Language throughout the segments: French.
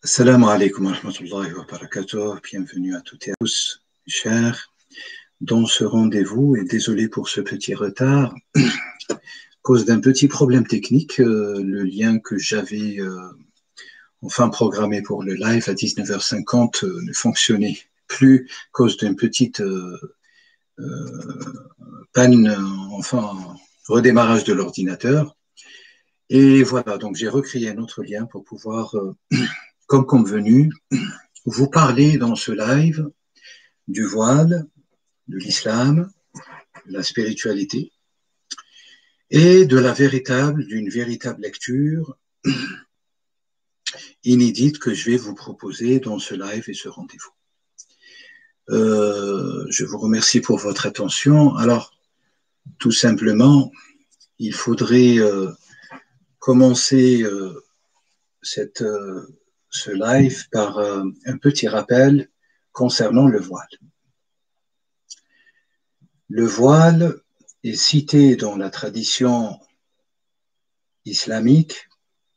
Assalamu alaikum wa rahmatullahi wa barakatuh. Bienvenue à toutes et à tous, chers, dans ce rendez-vous. Et désolé pour ce petit retard. À cause d'un petit problème technique, le lien que j'avais enfin programmé pour le live à 19h50 ne fonctionnait plus à cause d'une petite panne, enfin redémarrage de l'ordinateur. Et voilà, donc j'ai recréé un autre lien pour pouvoir, comme convenu, vous parler dans ce live du voile, de l'islam, de la spiritualité et de d'une véritable lecture inédite que je vais vous proposer dans ce live et ce rendez-vous. Je vous remercie pour votre attention. Alors, tout simplement, il faudrait commencer ce live par un petit rappel concernant le voile. Le voile est cité dans la tradition islamique,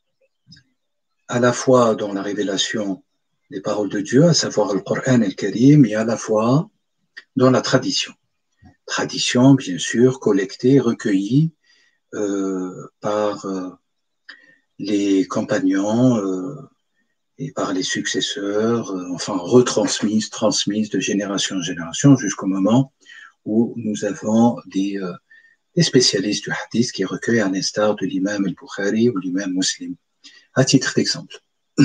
à la fois dans la révélation des paroles de Dieu, à savoir le Coran et le Karim, et à la fois dans la tradition. Tradition, bien sûr, collectée, recueillie par les compagnons et par les successeurs, enfin retransmise, transmise de génération en génération jusqu'au moment où nous avons des spécialistes du hadith qui recueillent à l'instar de l'imam al-Bukhari ou l'imam Muslim. À titre d'exemple,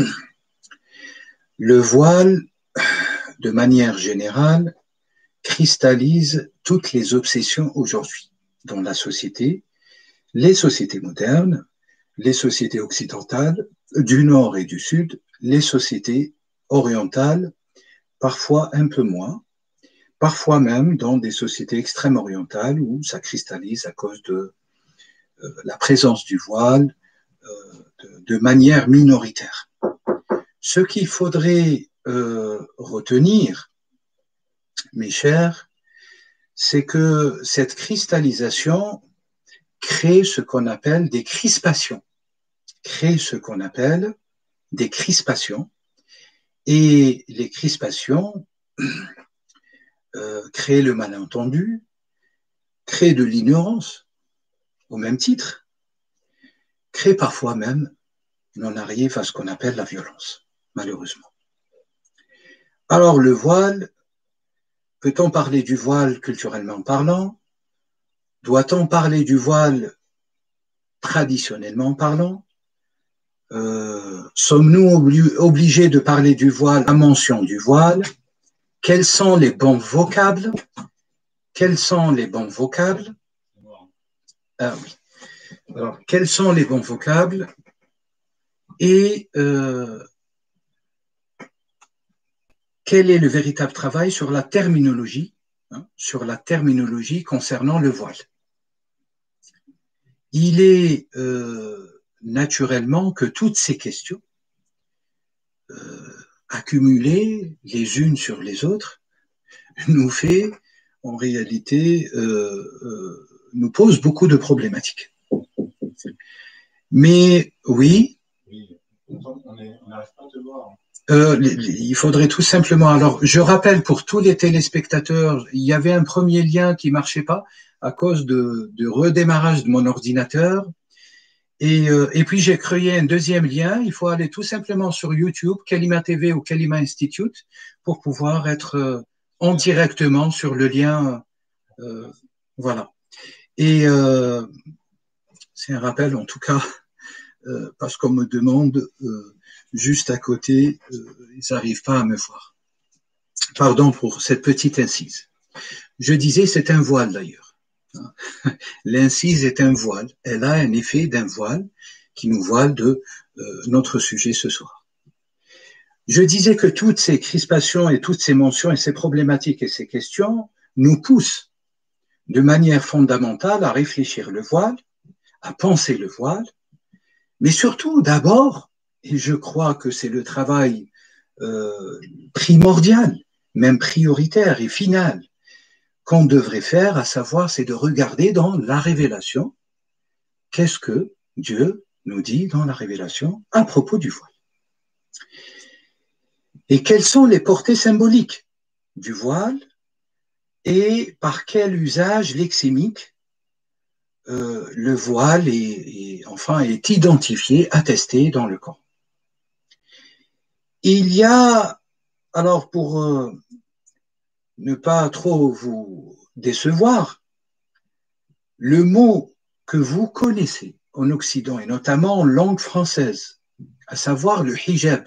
le voile, de manière générale, cristallise toutes les obsessions aujourd'hui dans la société, les sociétés modernes, les sociétés occidentales, du nord et du sud, les sociétés orientales, parfois un peu moins, parfois même dans des sociétés extrêmes orientales où ça cristallise à cause de la présence du voile de manière minoritaire. Ce qu'il faudrait retenir, mes chers, c'est que cette cristallisation crée ce qu'on appelle des crispations. Et les crispations créent le malentendu, créent de l'ignorance, au même titre, créent parfois même, on arrive à ce qu'on appelle la violence, malheureusement. Alors le voile, peut-on parler du voile culturellement parlant? Doit-on parler du voile traditionnellement parlant? Sommes-nous obligés de parler du voile, la mention du voile? Quels sont les bons vocables? Ah oui. Alors, quels sont les bons vocables? Et quel est le véritable travail sur la terminologie, concernant le voile? Il est naturellement que toutes ces questions, accumulées les unes sur les autres, nous fait, en réalité, nous pose beaucoup de problématiques. Mais oui, on n'arrive pas à te voir. Il faudrait tout simplement, alors je rappelle pour tous les téléspectateurs, il y avait un premier lien qui marchait pas à cause de redémarrage de mon ordinateur. Et puis j'ai créé un deuxième lien. Il faut aller tout simplement sur YouTube, Kalima TV ou Kalima Institute, pour pouvoir être en directement sur le lien. Voilà. Et c'est un rappel en tout cas, parce qu'on me demande juste à côté, ils n'arrivent pas à me voir. Pardon pour cette petite incise. Je disais, c'est un voile d'ailleurs. L'incise est un voile. Elle a un effet d'un voile qui nous voile de notre sujet ce soir. Je disais que toutes ces crispations et toutes ces mentions et ces problématiques et ces questions nous poussent de manière fondamentale à réfléchir le voile, à penser le voile, mais surtout d'abord, et je crois que c'est le travail primordial, même prioritaire et final, qu'on devrait faire, à savoir, c'est de regarder dans la révélation, qu'est-ce que Dieu nous dit dans la révélation à propos du voile. Et quelles sont les portées symboliques du voile et par quel usage lexémique le voile est identifié, attesté dans le Coran. Il y a, alors pour ne pas trop vous décevoir, le mot que vous connaissez en Occident et notamment en langue française, à savoir le hijab,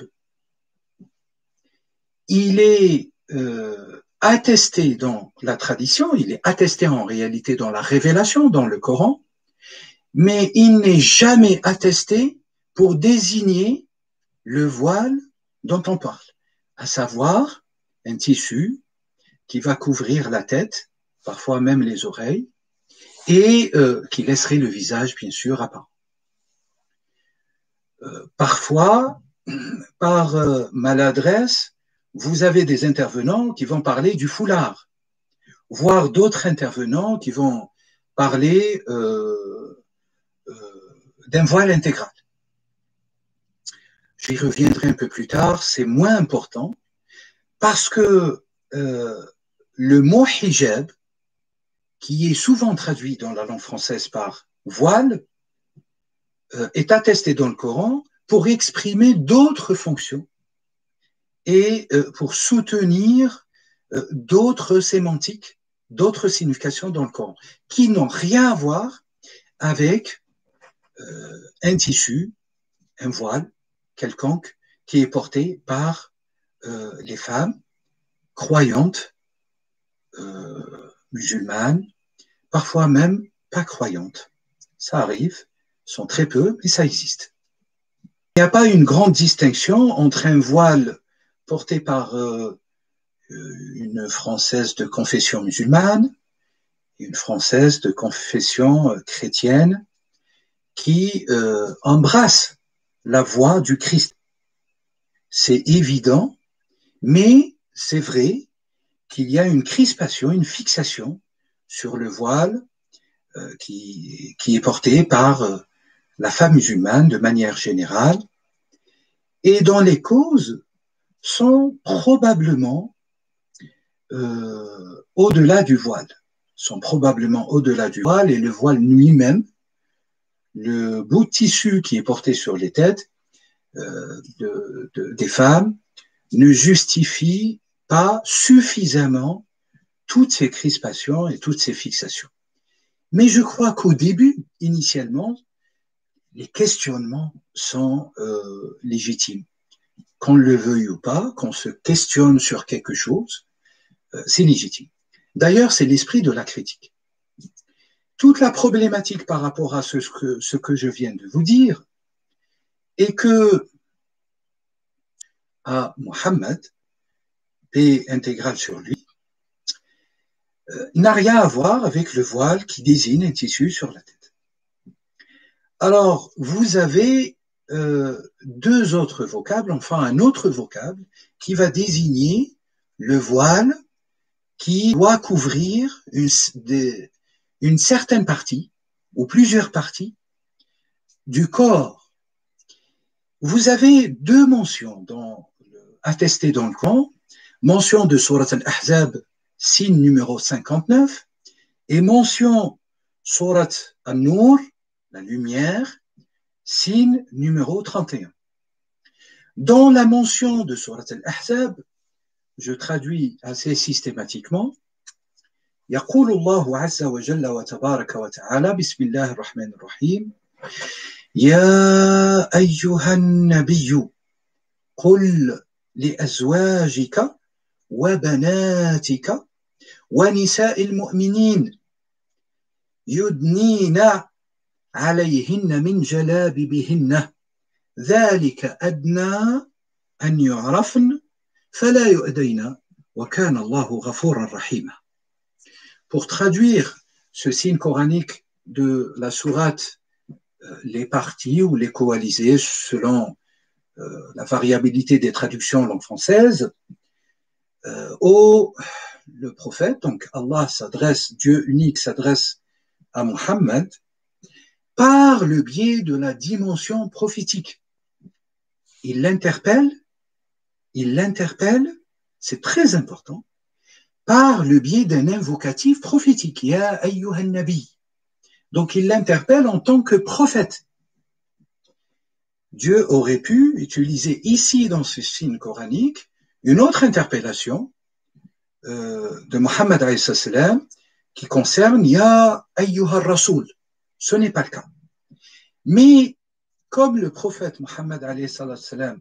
il est attesté dans la tradition, il est attesté en réalité dans la révélation, dans le Coran, mais il n'est jamais attesté pour désigner le voile dont on parle, à savoir un tissu qui va couvrir la tête, parfois même les oreilles, et qui laisserait le visage, bien sûr, apparent. Parfois, par maladresse, vous avez des intervenants qui vont parler du foulard, voire d'autres intervenants qui vont parler d'un voile intégral. J'y reviendrai un peu plus tard, c'est moins important, parce que le mot hijab, qui est souvent traduit dans la langue française par voile, est attesté dans le Coran pour exprimer d'autres fonctions et pour soutenir d'autres sémantiques, d'autres significations dans le Coran, qui n'ont rien à voir avec un tissu, un voile quelconque, qui est porté par les femmes croyantes, musulmanes, parfois même pas croyantes. Ça arrive, sont très peu, mais ça existe. Il n'y a pas une grande distinction entre un voile porté par une Française de confession musulmane et une Française de confession chrétienne qui embrasse la voie du Christ. C'est évident, mais c'est vrai qu'il y a une crispation, une fixation sur le voile qui est porté par la femme musulmane de manière générale, et dont les causes sont probablement au-delà du voile, et le voile lui-même, le bout de tissu qui est porté sur les têtes des femmes, ne justifie pas suffisamment toutes ces crispations et toutes ces fixations. Mais je crois qu'au début, initialement, les questionnements sont légitimes. Qu'on le veuille ou pas, qu'on se questionne sur quelque chose, c'est légitime. D'ailleurs, c'est l'esprit de la critique. Toute la problématique par rapport à ce que je viens de vous dire est que à Mohammed, paix intégrale sur lui, n'a rien à voir avec le voile qui désigne un tissu sur la tête. Alors, vous avez deux autres vocables, enfin un autre vocable qui va désigner le voile qui doit couvrir une certaine partie ou plusieurs parties du corps. Vous avez deux mentions attestées dans le Coran, mention de Surat Al-Ahzab, signe numéro 59, et mention Surat An-Nur, la lumière, signe numéro 31. Dans la mention de Surat Al-Ahzab, je traduis assez systématiquement, يقول الله عز وجل وتبارك وتعالى بسم الله الرحمن الرحيم يا أيها النبي قل لأزواجك وبناتك ونساء المؤمنين يدنين عليهن من جلابيبهن ذلك أدنى أن يعرفن فلا يؤذين وكان الله غفورا رحيما. Pour traduire ce signe coranique de la sourate, les parties ou les coalisés selon la variabilité des traductions en langue française, le prophète, donc Allah s'adresse, Dieu unique s'adresse à Mohammed par le biais de la dimension prophétique. Il l'interpelle il l'interpelle, c'est très important, par le biais d'un invocatif prophétique. Ya ayyuhan nabi. Donc il l'interpelle en tant que prophète. Dieu aurait pu utiliser ici dans ce signe coranique une autre interpellation de Mohammed alayhi salam qui concerne Ya ayyuhar rasoul. Ce n'est pas le cas. Mais comme le prophète Mohammed alayhi salam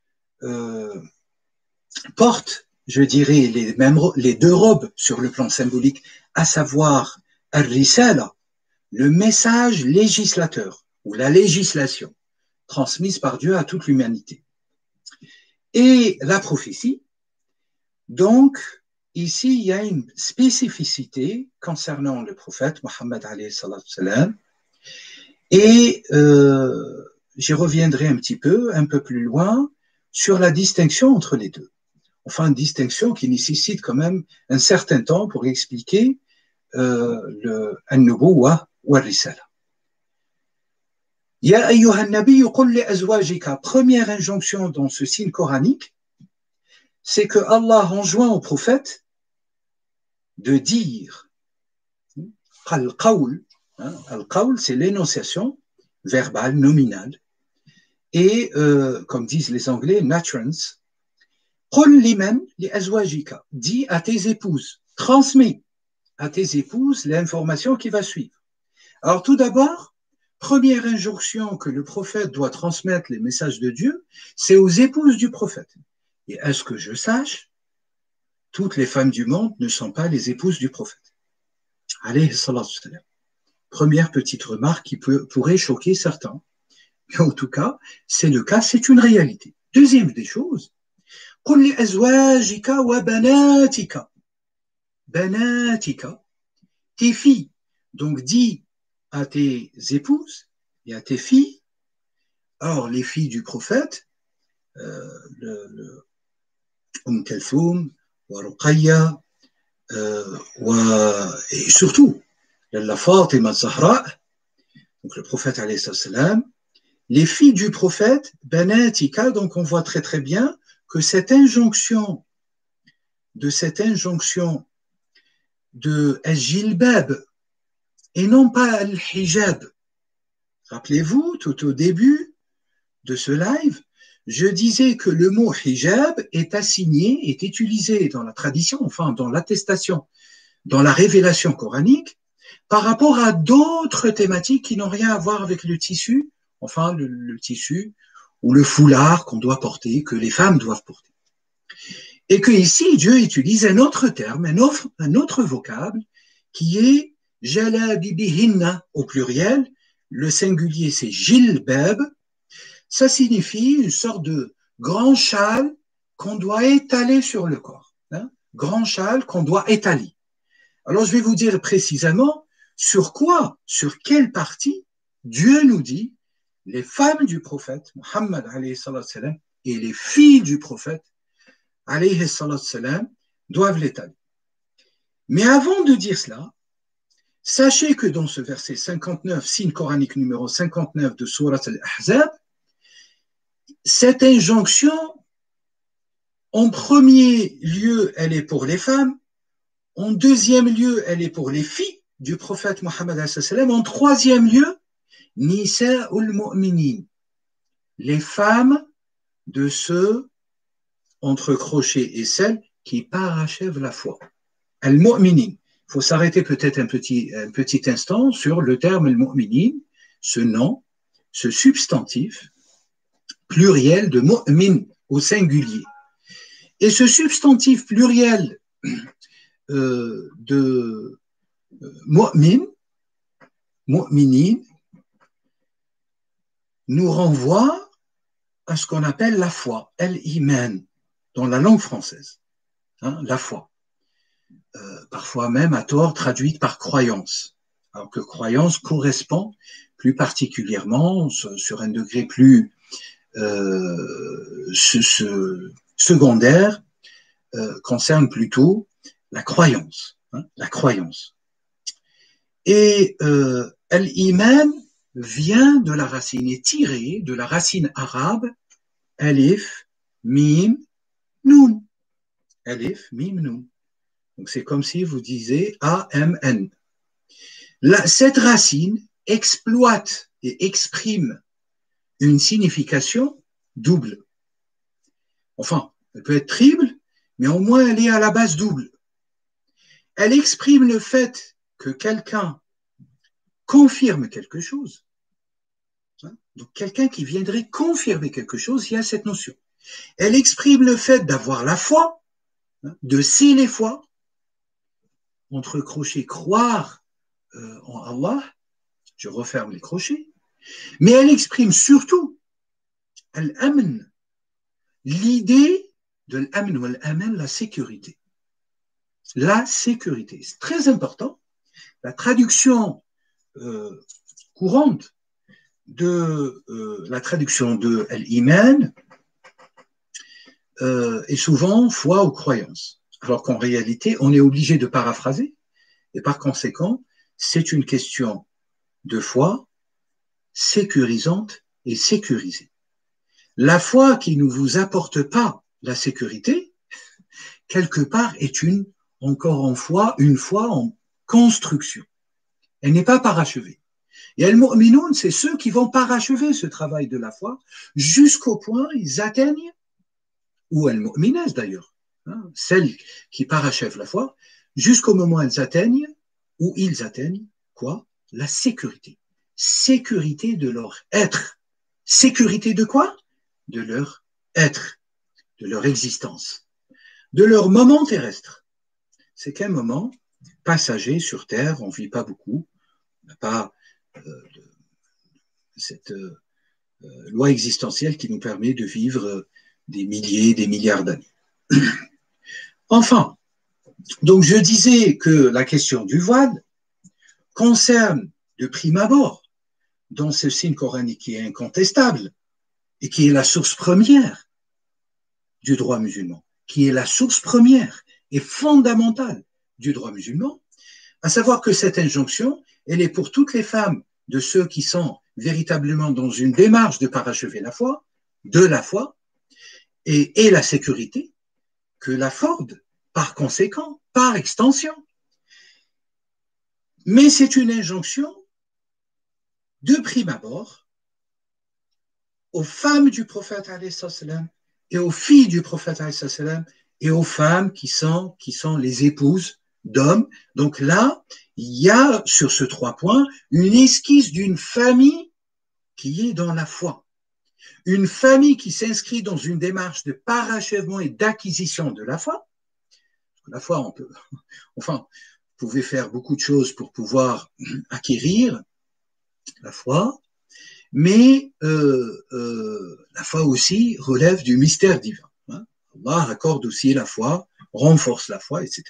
porte, je dirais, les deux robes sur le plan symbolique, à savoir al-risala, le message législateur ou la législation transmise par Dieu à toute l'humanité. Et la prophétie, donc, ici, il y a une spécificité concernant le prophète Mohammed alayhi salam, et j'y reviendrai un peu plus loin, sur la distinction entre les deux. Enfin, une distinction qui nécessite quand même un certain temps pour expliquer le an-nubuwwa wa risala. Ya ayyuhan nabiyyu qul li azwajika, première injonction dans ce signe coranique, c'est que Allah enjoint au prophète de dire al-qawl, al-qawl c'est l'énonciation verbale, nominale, et comme disent les Anglais, naturance, qul liman li azwajika, dis à tes épouses, transmets à tes épouses l'information qui va suivre. Alors tout d'abord, première injonction que le prophète doit transmettre les messages de Dieu, c'est aux épouses du prophète. Et à ce que je sache, toutes les femmes du monde ne sont pas les épouses du prophète. Alayhi salatu salam. Première petite remarque qui pourrait choquer certains. Mais en tout cas, c'est le cas, c'est une réalité. Deuxième des choses, قل لأزواجك وبناتك. Banatika, tes filles. Donc dis à tes épouses et à tes filles. Or, les filles du prophète, Kalthoum, wa Ruqayya, et surtout, la Fatima Zahra, donc le prophète alayhi salam, les filles du prophète, Banatika, donc on voit très très bien que cette injonction de al-jilbab et non pas al-hijab. Rappelez-vous, tout au début de ce live, je disais que le mot hijab est assigné, est utilisé dans la tradition, enfin dans l'attestation, dans la révélation coranique, par rapport à d'autres thématiques qui n'ont rien à voir avec le tissu, enfin le tissu ou le foulard qu'on doit porter, que les femmes doivent porter. Et que ici, Dieu utilise un autre terme, un autre vocable, qui est jalabibihinna au pluriel. Le singulier, c'est jilbab. Ça signifie une sorte de grand châle qu'on doit étaler sur le corps. Hein? Grand châle qu'on doit étaler. Alors, je vais vous dire précisément sur quoi, sur quelle partie Dieu nous dit les femmes du prophète, Muhammad alayhi salam, et les filles du prophète, alayhi salam, doivent l'étaler. Mais avant de dire cela, sachez que dans ce verset 59, signe coranique numéro 59 de Surat al-Ahzab, cette injonction, en premier lieu, elle est pour les femmes, en deuxième lieu, elle est pour les filles du prophète Muhammad alayhi salam, en troisième lieu, Nisa'ul mu'minin, les femmes de ceux entre crochets et celles qui parachèvent la foi. Al-mu'minin. Il faut s'arrêter peut-être un petit instant sur le terme al-mu'minin, ce nom, ce substantif pluriel de mu'min au singulier. Et ce substantif pluriel de mu'min, mu'minin, nous renvoie à ce qu'on appelle la foi, al-iman, dans la langue française, hein, la foi. Parfois même à tort traduite par croyance, alors que croyance correspond plus particulièrement sur un degré plus secondaire, concerne plutôt la croyance, hein, la croyance. Et al-iman vient de la racine, est tiré de la racine arabe alif, mim, Noun. Alif, mim, noun. Donc c'est comme si vous disiez A-M-N. Cette racine exploite et exprime une signification double. Enfin, elle peut être triple, mais au moins elle est à la base double. Elle exprime le fait que quelqu'un confirme quelque chose. Donc quelqu'un qui viendrait confirmer quelque chose, il y a cette notion. Elle exprime le fait d'avoir la foi, de sceller foi, entre crochets, croire en Allah, je referme les crochets, mais elle exprime surtout al-amn, l'idée de l'amn ou al-aman, la sécurité. La sécurité, c'est très important. La traduction courante de la traduction de al-iman est souvent foi ou croyance, alors qu'en réalité, on est obligé de paraphraser, et par conséquent, c'est une question de foi sécurisante et sécurisée. La foi qui ne vous apporte pas la sécurité, quelque part, est encore une foi en construction. Elle n'est pas parachevée. Et al-mu'minoun, c'est ceux qui vont parachever ce travail de la foi jusqu'au point où ils atteignent, ou al-mu'minas d'ailleurs, celles qui parachèvent la foi, jusqu'au moment où ils atteignent quoi? La sécurité. Sécurité de leur être. Sécurité de quoi? De leur être, de leur existence, de leur moment terrestre. C'est qu'un moment passager sur Terre, on ne vit pas beaucoup, on n'a pas cette loi existentielle qui nous permet de vivre des milliers, des milliards d'années. Enfin, donc je disais que la question du voile concerne de prime abord, dans ce signe coranique qui est incontestable et qui est la source première du droit musulman, qui est la source première et fondamentale du droit musulman, à savoir que cette injonction, elle est pour toutes les femmes de ceux qui sont véritablement dans une démarche de parachever la foi, de la foi, et la sécurité, que l'accorde par conséquent, par extension. Mais c'est une injonction de prime abord aux femmes du prophète et aux filles du prophète et aux femmes qui sont les épouses d'hommes. Donc là, il y a sur ce 3 points une esquisse d'une famille qui est dans la foi. Une famille qui s'inscrit dans une démarche de parachèvement et d'acquisition de la foi. La foi, vous pouvez faire beaucoup de choses pour pouvoir acquérir la foi, mais la foi aussi relève du mystère divin. Allah accorde aussi la foi, renforce la foi, etc.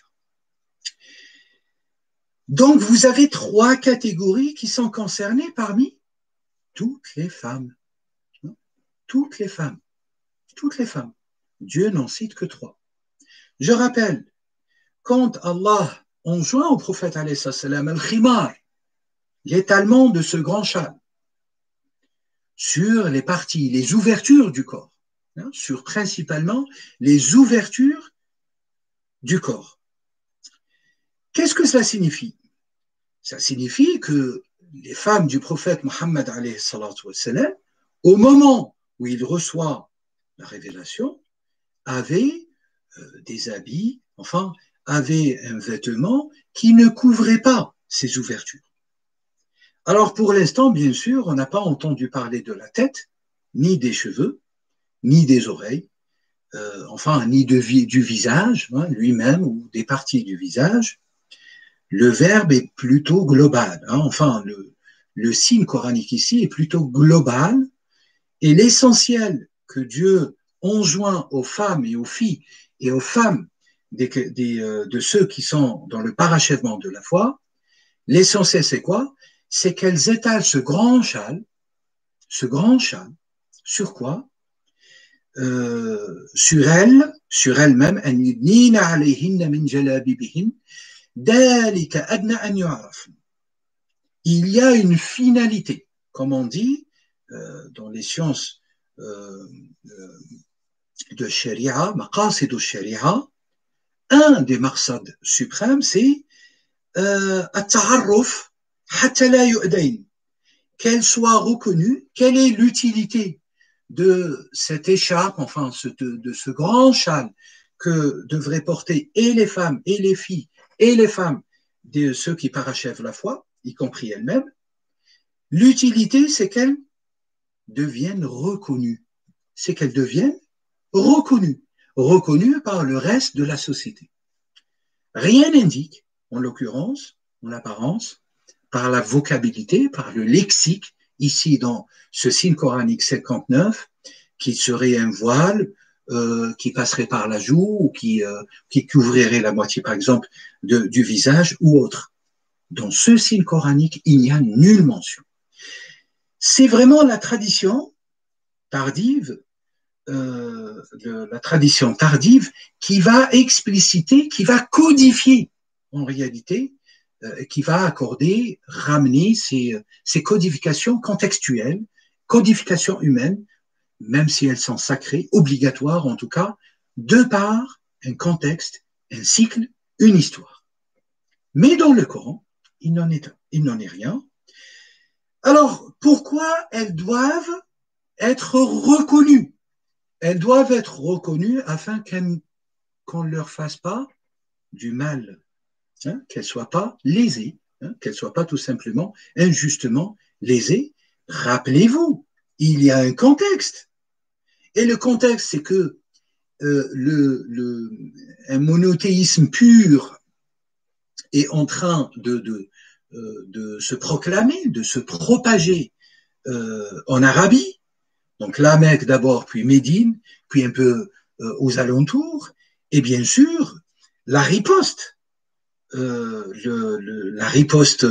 Donc, vous avez 3 catégories qui sont concernées parmi toutes les femmes. Toutes les femmes. Toutes les femmes. Dieu n'en cite que 3. Je rappelle, quand Allah enjoint au prophète al-khimar, l'étalement de ce grand châle, sur les parties, les ouvertures du corps, sur principalement les ouvertures du corps. Qu'est-ce que cela signifie? Ça signifie que les femmes du prophète Mohammed au moment où il reçoit la révélation, avaient des habits, avaient un vêtement qui ne couvrait pas ces ouvertures. Alors pour l'instant, bien sûr, on n'a pas entendu parler de la tête, ni des cheveux, ni des oreilles, ni du visage lui-même ou des parties du visage. Le verbe est plutôt global. Le signe coranique ici est plutôt global et l'essentiel que Dieu enjoint aux femmes et aux filles et aux femmes de ceux qui sont dans le parachèvement de la foi, l'essentiel c'est quoi? C'est qu'elles étalent ce grand châle, sur quoi? Sur elles-mêmes, il y a une finalité, comme on dit dans les sciences de sharia, maqasid al-sharia, un des maqsad suprêmes, c'est at-ta'arruf hatta la yu'dayn, qu'elle soit reconnue, quelle est l'utilité de cette écharpe, enfin de ce grand châle que devraient porter et les femmes et les filles et les femmes de ceux qui parachèvent la foi, y compris elles-mêmes. L'utilité, c'est qu'elles deviennent reconnues. C'est qu'elles deviennent reconnues par le reste de la société. Rien n'indique, en l'occurrence, en apparence, par la vocabilité, par le lexique, ici dans ce signe coranique 59, qui serait un voile, qui passerait par la joue ou qui couvrirait la moitié, par exemple, du visage ou autre. Dans ce signe coranique, il n'y a nulle mention. C'est vraiment la tradition tardive, la tradition tardive qui va expliciter, qui va codifier en réalité, qui va accorder, ramener ces codifications contextuelles, codifications humaines, même si elles sont sacrées, obligatoires en tout cas, de par un contexte, un cycle, une histoire. Mais dans le Coran, il n'en est rien. Alors, pourquoi elles doivent être reconnues? Elles doivent être reconnues afin qu'on ne leur fasse pas du mal, hein, qu'elles ne soient pas lésées, hein, qu'elles ne soient pas tout simplement injustement lésées. Rappelez-vous, il y a un contexte. Et le contexte, c'est que un monothéisme pur est en train de se proclamer, de se propager en Arabie. Donc la Mecque d'abord, puis Médine, puis un peu aux alentours. Et bien sûr, la riposte, la riposte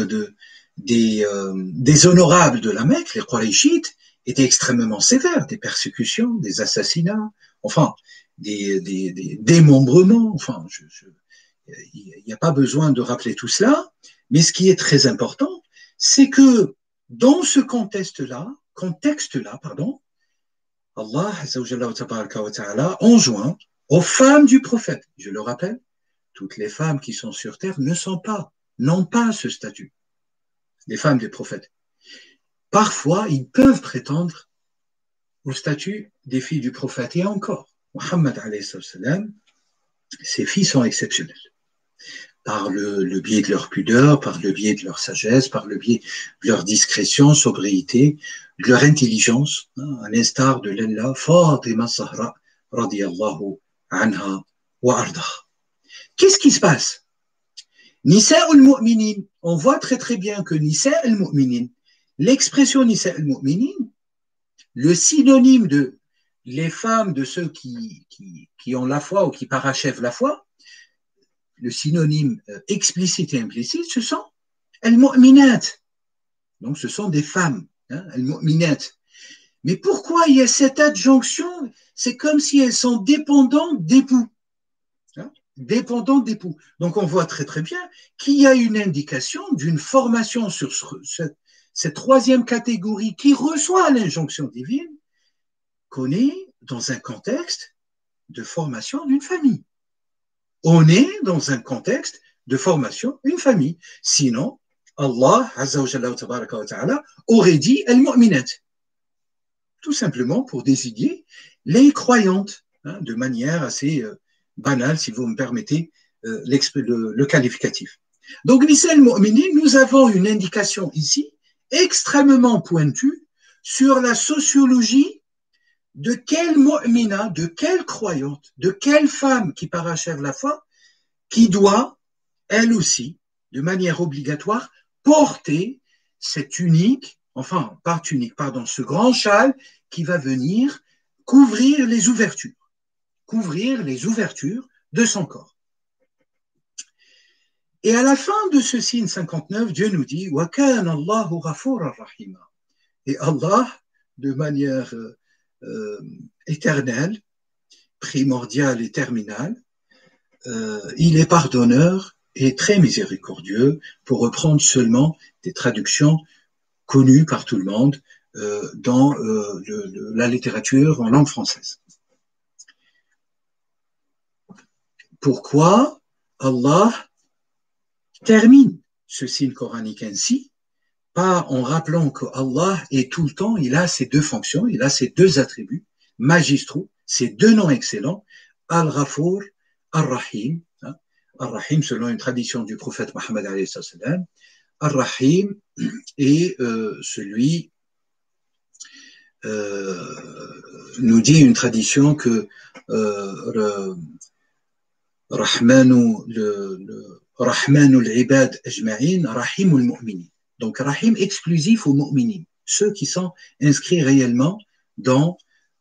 des honorables de la Mecque, les Qurayshites, était extrêmement sévère, des persécutions, des assassinats, enfin, des démembrements, enfin, il n'y a pas besoin de rappeler tout cela, mais ce qui est très important, c'est que dans ce contexte-là, Allah enjoint aux femmes du prophète, je le rappelle, toutes les femmes qui sont sur terre n'ont pas ce statut, les femmes des prophètes. Parfois, ils peuvent prétendre au statut des filles du prophète. Et encore, Muhammad alayhi salam, ses filles sont exceptionnelles. Par le biais de leur pudeur, par le biais de leur sagesse, par le biais de leur discrétion, sobriété, de leur intelligence, hein, à l'instar de Lalla Fatima Zahra, radiyallahu anha wa arda. Qu'est-ce qui se passe? Nisa al-Mu'minin, on voit très très bien que Nisa al-Mu'minin, l'expression Nisa al-Mu'minin, le synonyme de les femmes de ceux qui ont la foi ou qui parachèvent la foi, le synonyme explicite et implicite, ce sont al-Mu'minat. Donc ce sont des femmes, hein, al-Mu'minat. Mais pourquoi il y a cette adjonction? C'est comme si elles sont dépendantes d'époux. Hein, dépendantes d'époux. Donc on voit très très bien qu'il y a une indication d'une formation sur cette troisième catégorie qui reçoit l'injonction divine, qu'on est dans un contexte de formation d'une famille. On est dans un contexte de formation d'une famille. Sinon, Allah Azza wa Jalla aurait dit al-mu'minat. Tout simplement pour désigner les croyantes, hein, de manière assez banale, si vous me permettez le qualificatif. Donc, Nisa al-Mu'minin, nous avons une indication ici extrêmement pointue sur la sociologie de quelle mu'mina, de quelle croyante, de quelle femme qui parachève la foi, qui doit, elle aussi, de manière obligatoire, porter cette tunique, enfin, pas tunique, pardon, ce grand châle qui va venir couvrir les ouvertures de son corps. Et à la fin de ce signe 59, Dieu nous dit « Wa kana Allahu ghafuran rahima » et Allah, de manière éternelle, primordiale et terminale, il est pardonneur et très miséricordieux, pour reprendre seulement des traductions connues par tout le monde dans la littérature en langue française. pourquoi Allah termine ce signe coranique ainsi, pas en rappelant que Allah est tout le temps, il a ces deux fonctions, il a ces deux attributs magistraux, ces deux noms excellents, Al-Ghafour, Ar-Rahim, hein, Ar-Rahim selon une tradition du prophète Mohammed alayhi salam, Ar-Rahim est celui, nous dit une tradition que Rahmanu al-Ibad ajma'in, Rahim al-Mu'minin. Donc, Rahim exclusif aux mu'minin, ceux qui sont inscrits réellement dans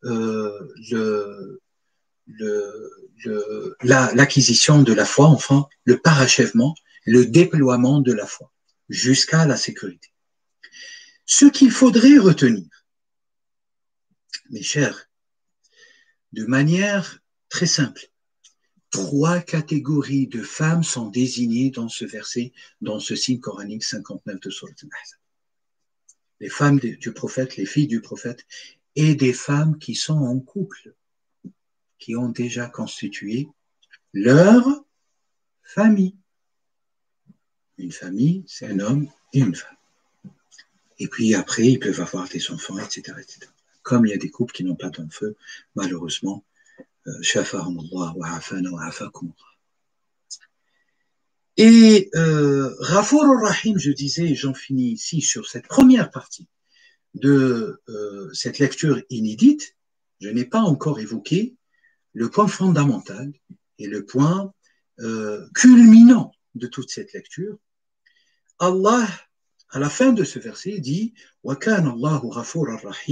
l'acquisition de la foi, enfin, le parachèvement, le déploiement de la foi, jusqu'à la sécurité. Ce qu'il faudrait retenir, mes chers, de manière très simple, 3 catégories de femmes sont désignées dans ce verset, dans ce signe coranique 59 de Surat Al-Ahzab. Les femmes du prophète, les filles du prophète, et des femmes qui sont en couple, qui ont déjà constitué leur famille. Une famille, c'est un homme et une femme. Et puis après, ils peuvent avoir des enfants, etc., etc. Comme il y a des couples qui n'ont pas d'enfants, malheureusement, et Ghafour ar-Rahim, je disais, et j'en finis ici sur cette première partie de cette lecture inédite, je n'ai pas encore évoqué le point fondamental et le point culminant de toute cette lecture. Allah, à la fin de ce verset, dit « Wa kana Allahu ghafour ar-Rahima »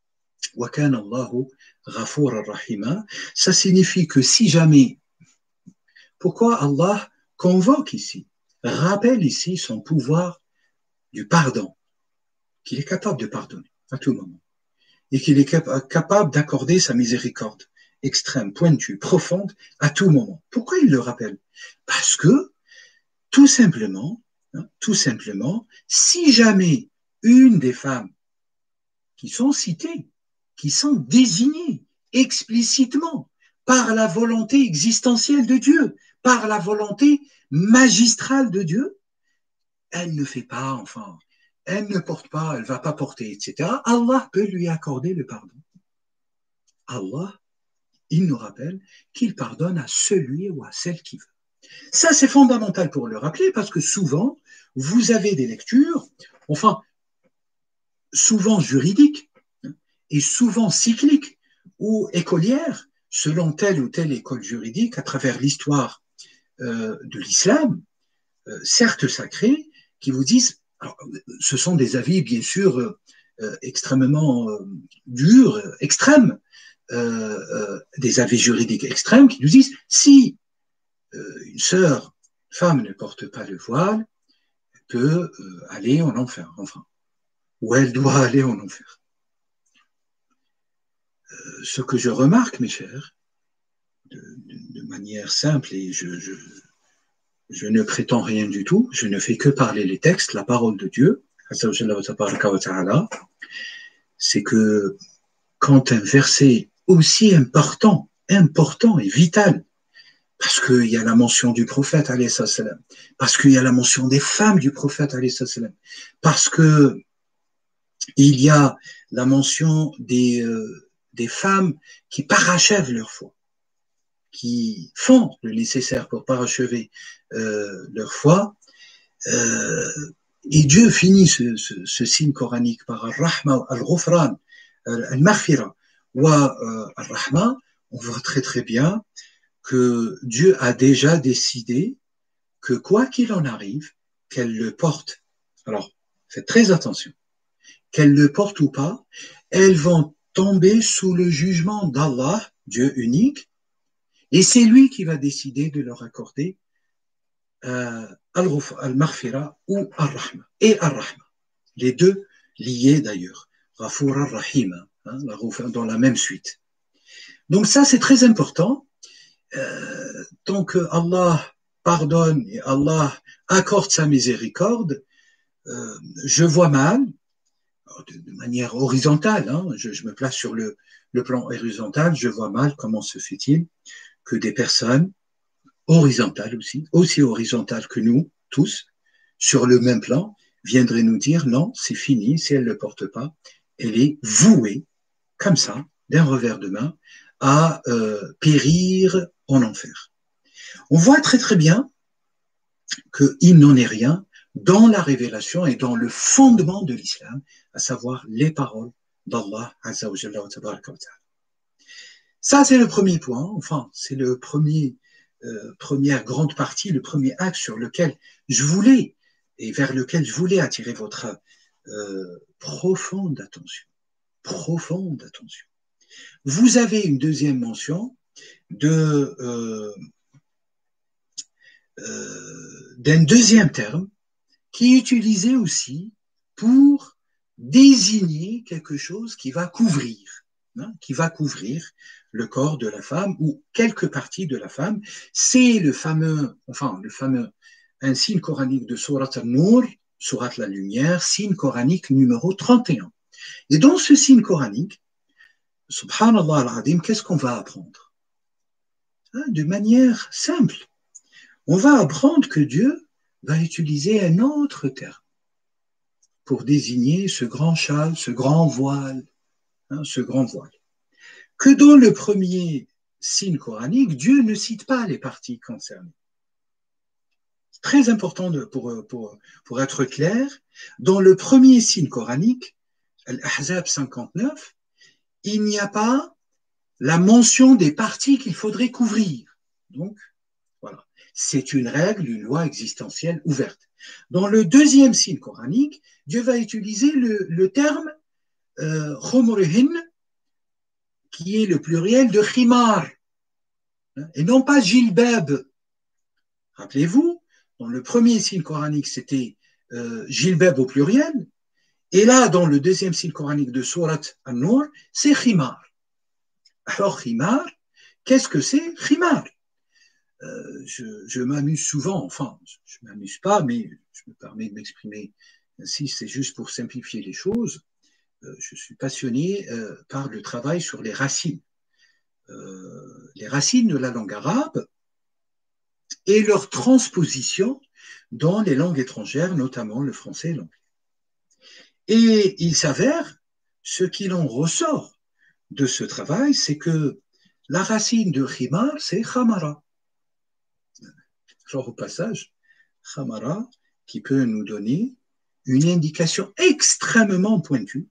ça signifie que si jamais, pourquoi Allah convoque ici, rappelle ici son pouvoir du pardon, qu'il est capable de pardonner à tout moment, et qu'il est capable d'accorder sa miséricorde extrême, pointue, profonde, à tout moment. Pourquoi il le rappelle? Parce que, tout simplement, si jamais une des femmes qui sont citées, qui sont désignés explicitement par la volonté existentielle de Dieu, par la volonté magistrale de Dieu, elle ne fait pas, enfin, elle ne porte pas, elle ne va pas porter, etc. Allah peut lui accorder le pardon. Allah, il nous rappelle qu'il pardonne à celui ou à celle qui veut. Ça, c'est fondamental pour le rappeler parce que souvent, vous avez des lectures, enfin, souvent juridiques, et souvent cyclique ou écolière, selon telle ou telle école juridique, à travers l'histoire de l'islam, certes sacrée, qui vous disent, alors, ce sont des avis bien sûr extrêmement durs, extrêmes, des avis juridiques extrêmes qui nous disent, si une sœur, femme ne porte pas le voile, elle peut aller en enfer, enfin, ou elle doit aller en enfer. Ce que je remarque, mes chers, de manière simple, et je ne prétends rien du tout, je ne fais que parler les textes, la parole de Dieu, c'est que quand un verset aussi important et vital, parce qu'il y a la mention du prophète, parce qu'il y a la mention des femmes du prophète, parce qu'il y a la mention des femmes qui parachèvent leur foi, qui font le nécessaire pour parachever leur foi. Et Dieu finit ce signe coranique par Al-Rahma, Al-Ghufran, Al-Maghfira wa Al-Rahma. On voit très très bien que Dieu a déjà décidé que quoi qu'il en arrive, qu'elle le porte. Alors, faites très attention. Qu'elle le porte ou pas, elles vont tomber sous le jugement d'Allah, Dieu unique, et c'est lui qui va décider de leur accorder Al-Maghfira ou Al-Rahma, et Al-Rahma. Les deux liés d'ailleurs. Ghafour Ar-Rahim, hein, dans la même suite. Donc ça, c'est très important. Tant que Allah pardonne et Allah accorde sa miséricorde, je vois mal, de manière horizontale, hein, je me place sur le plan horizontal, je vois mal comment se fait-il que des personnes horizontale aussi horizontale que nous, tous, sur le même plan, viendrait nous dire non, c'est fini, si elle ne le porte pas, elle est vouée, comme ça, d'un revers de main, à périr en enfer. On voit très très bien qu'il n'en est rien dans la révélation et dans le fondement de l'islam, à savoir les paroles d'Allah Azza wa Jalla wa Tabaraka wa Ta'ala. Ça, c'est le premier point, enfin, c'est le première grande partie, le premier axe sur lequel je voulais et vers lequel je voulais attirer votre profonde attention. Profonde attention. Vous avez une deuxième mention d'un deuxième terme qui est utilisé aussi pour désigner quelque chose qui va couvrir le corps de la femme ou quelques parties de la femme. C'est le fameux, un signe coranique de Surat An-Nur, Surat la lumière, signe coranique numéro 31. Et dans ce signe coranique, subhanallah al-azim, qu'est-ce qu'on va apprendre? De manière simple. On va apprendre que Dieu va utiliser un autre terme pour désigner ce grand châle, ce grand voile, que dans le premier signe coranique, Dieu ne cite pas les parties concernées. C'est très important pour être clair. Dans le premier signe coranique, Al-Ahzab 59, il n'y a pas la mention des parties qu'il faudrait couvrir. Donc, voilà. C'est une règle, une loi existentielle ouverte. Dans le deuxième signe coranique, Dieu va utiliser le terme khumurihin, qui est le pluriel de khimar, et non pas jilbab. Rappelez-vous, dans le premier signe coranique, c'était jilbab au pluriel, et là, dans le deuxième signe coranique de Surat An-Nur, c'est khimar. Alors, khimar, qu'est-ce que c'est? Khimar. Je m'amuse souvent, enfin, je ne m'amuse pas, mais je me permets de m'exprimer ainsi, c'est juste pour simplifier les choses. Je suis passionné par le travail sur les racines de la langue arabe et leur transposition dans les langues étrangères, notamment le français et l'anglais. Et il s'avère, ce qu'il en ressort de ce travail, c'est que la racine de khimar, c'est khamara. Genre au passage, khamara, qui peut nous donner une indication extrêmement pointue,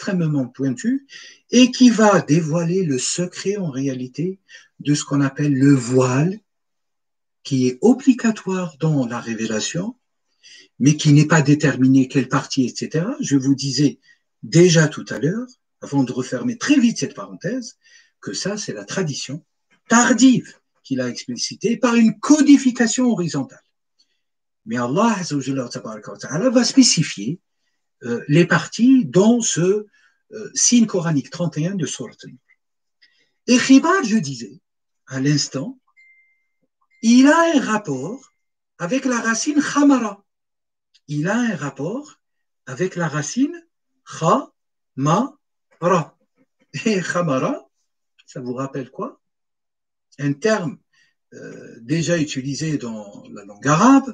et qui va dévoiler le secret en réalité de ce qu'on appelle le voile, qui est obligatoire dans la révélation, mais qui n'est pas déterminé quelle partie, etc. Je vous disais déjà tout à l'heure, avant de refermer très vite cette parenthèse, que ça, c'est la tradition tardive qu'il a explicitée par une codification horizontale. Mais Allah va spécifier les parties dans ce signe coranique 31 de Surat An-Nur. Et khimar, je disais, à l'instant, il a un rapport avec la racine khamara. Il a un rapport avec la racine kha-ma-ra. Et khamara, ça vous rappelle quoi? Un terme déjà utilisé dans la langue arabe,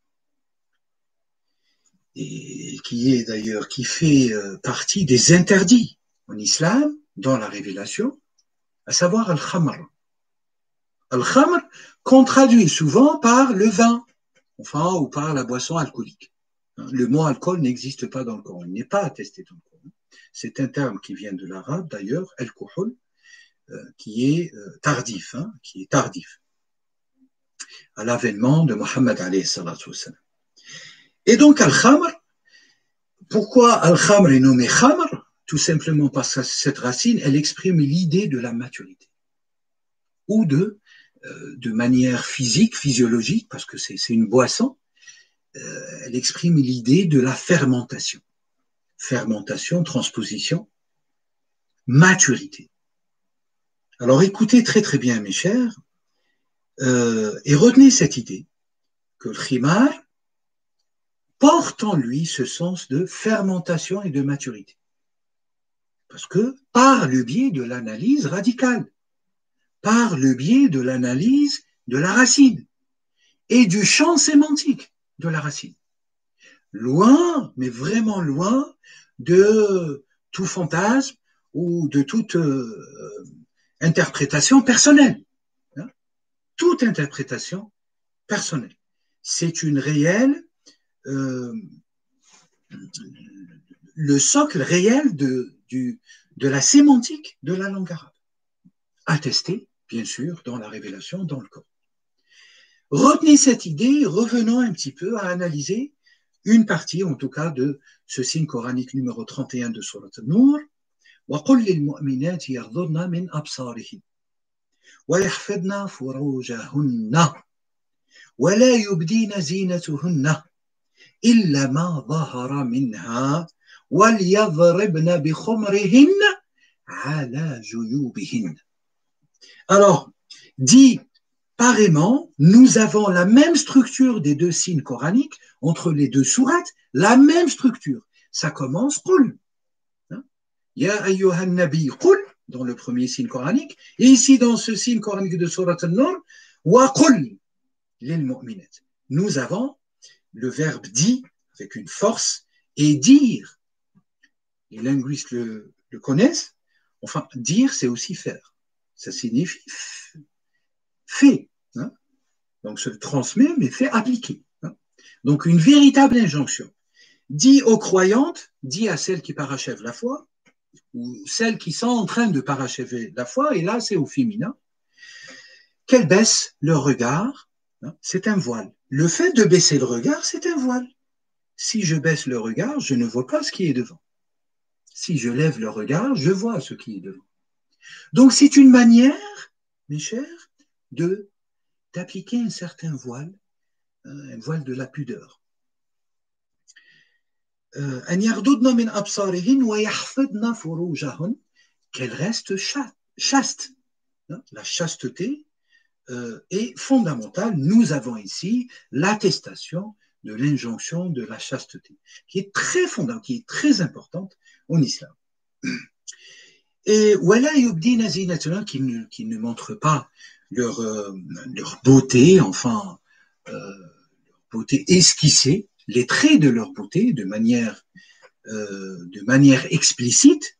et qui fait partie des interdits en islam, dans la révélation, à savoir al-khamr. Al-khamr qu'on traduit souvent par le vin, enfin, ou par la boisson alcoolique. Le mot alcool n'existe pas dans le Coran, il n'est pas attesté dans le Coran. C'est un terme qui vient de l'arabe d'ailleurs, al-kuhul, qui est tardif, à l'avènement de Mohammed alayhi salatu wassalam. Et donc al-khamr, pourquoi al-khamr est nommé khamr? Tout simplement parce que cette racine, elle exprime l'idée de la maturité, ou de manière physique, physiologique, parce que c'est une boisson, elle exprime l'idée de la fermentation. Fermentation, transposition, maturité. Alors écoutez très très bien mes chers, et retenez cette idée, que le khimar porte en lui ce sens de fermentation et de maturité. Parce que par le biais de l'analyse radicale, par le biais de l'analyse de la racine et du champ sémantique de la racine. Loin, mais vraiment loin, de tout fantasme ou de toute interprétation personnelle. Hein? Toute interprétation personnelle. C'est une réelle, le socle réel de la sémantique de la langue arabe. Attesté, bien sûr, dans la révélation, dans le Coran. Retenez cette idée, revenons un petit peu à analyser une partie, en tout cas, de ce signe coranique numéro 31 de Surat An-Nur. وَقُلْ لِلْمُؤْمِنَاتِ يَغْضُضْنَ مِنْ أَبْصَارِهِنَّ وَيَحْفَظْنَ فُرُوجَهُنَّ وَلَا يُبْدِينَ زِينَتُهُنَّ إِلَّا مَا ظَهَرَ مِنْهَا وَلْيَضْرِبْنَ بِخُمُرِهِنَّ عَلَى جُيُوبِهِنَّ. Alors, dit pareillement, nous avons la même structure des deux signes coraniques entre les deux sourates, la même structure. Ça commence qul. Ya ayyuhan nabi qul dans le premier signe coranique, et ici dans ce signe coranique de Surat An-Nur, wa qul lil mu'minat. Nous avons le verbe dit avec une force et dire. Les linguistes le connaissent. Enfin, dire, c'est aussi faire. Ça signifie fait. Hein? Donc, se transmet, mais fait appliquer. Hein? Donc, une véritable injonction. Dit aux croyantes, dit à celles qui parachèvent la foi, ou celles qui sont en train de parachever la foi, et là, c'est au féminin, qu'elles baissent leur regard. Hein? C'est un voile. Le fait de baisser le regard, c'est un voile. Si je baisse le regard, je ne vois pas ce qui est devant. Si je lève le regard, je vois ce qui est devant. Donc, c'est une manière, mes chers, d'appliquer un certain voile, un voile de la pudeur. Qu'elle reste chaste. La chasteté est fondamentale. Nous avons ici l'attestation de l'injonction de la chasteté, qui est très fondamentale, qui est très importante en islam. Et voilà yubdina zinatuna qui ne montrent pas leur beauté, enfin leur beauté esquissée, les traits de leur beauté de manière explicite,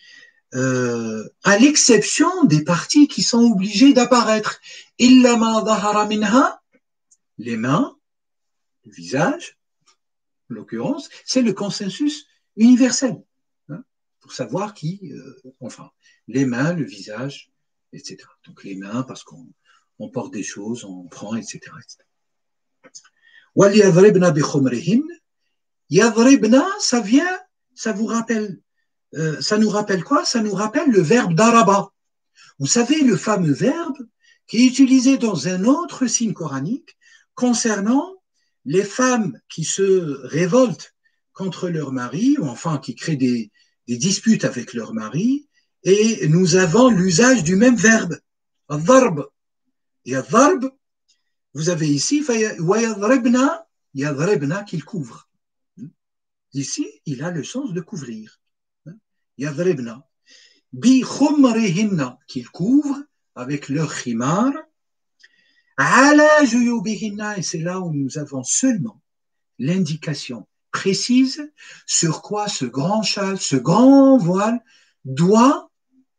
à l'exception des parties qui sont obligées d'apparaître. Illa ma dhahara minha, les mains, le visage, en l'occurrence, c'est le consensus universel. Pour savoir qui, enfin, les mains, le visage, etc. Donc les mains, parce qu'on porte des choses, on prend, etc. وَلْيَضْرِبْنَ بِخُمْرِهِنَّ. Yadribna, ça vient, ça vous rappelle, ça nous rappelle quoi? Ça nous rappelle le verbe daraba. Vous savez, le fameux verbe qui est utilisé dans un autre signe coranique concernant les femmes qui se révoltent contre leur mari, ou enfin qui créent des disputes avec leur mari, et nous avons l'usage du même verbe, al-dharb. Et al-dharb, vous avez ici, yadribna, qu'il couvre. Ici, il a le sens de couvrir. Yadribna. Bi khumrihinna, qu'il couvre avec leur khimar. Ala juyubihinna, et c'est là où nous avons seulement l'indication précise sur quoi ce grand châle, ce grand voile doit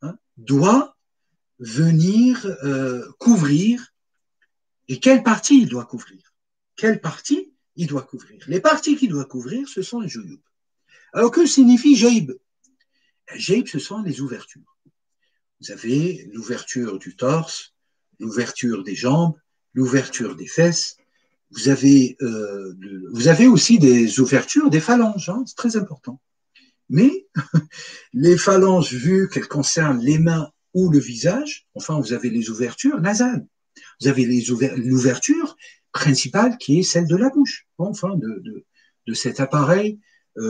venir couvrir, et quelle partie il doit couvrir. Quelle partie il doit couvrir. Les parties qu'il doit couvrir, ce sont les jouyub. Alors que signifie jaïb? Jaïb, ce sont les ouvertures. Vous avez l'ouverture du torse, l'ouverture des jambes, l'ouverture des fesses. Vous avez aussi des ouvertures des phalanges, hein, c'est très important. Mais les phalanges, vu qu'elles concernent les mains ou le visage, enfin, vous avez les ouvertures nasales. Vous avez l'ouverture principale qui est celle de la bouche, enfin, de cet appareil,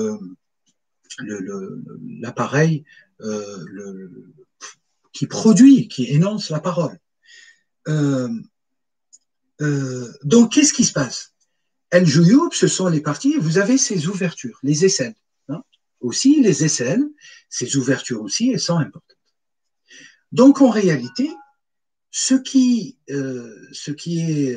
l'appareil qui produit, qui énonce la parole. Donc, qu'est-ce qui se passe? El-Jouyoub, ce sont les parties, vous avez ces ouvertures, les aisselles. Hein? Aussi, les aisselles, ces ouvertures aussi, elles sont importantes. Donc, en réalité, Ce qui est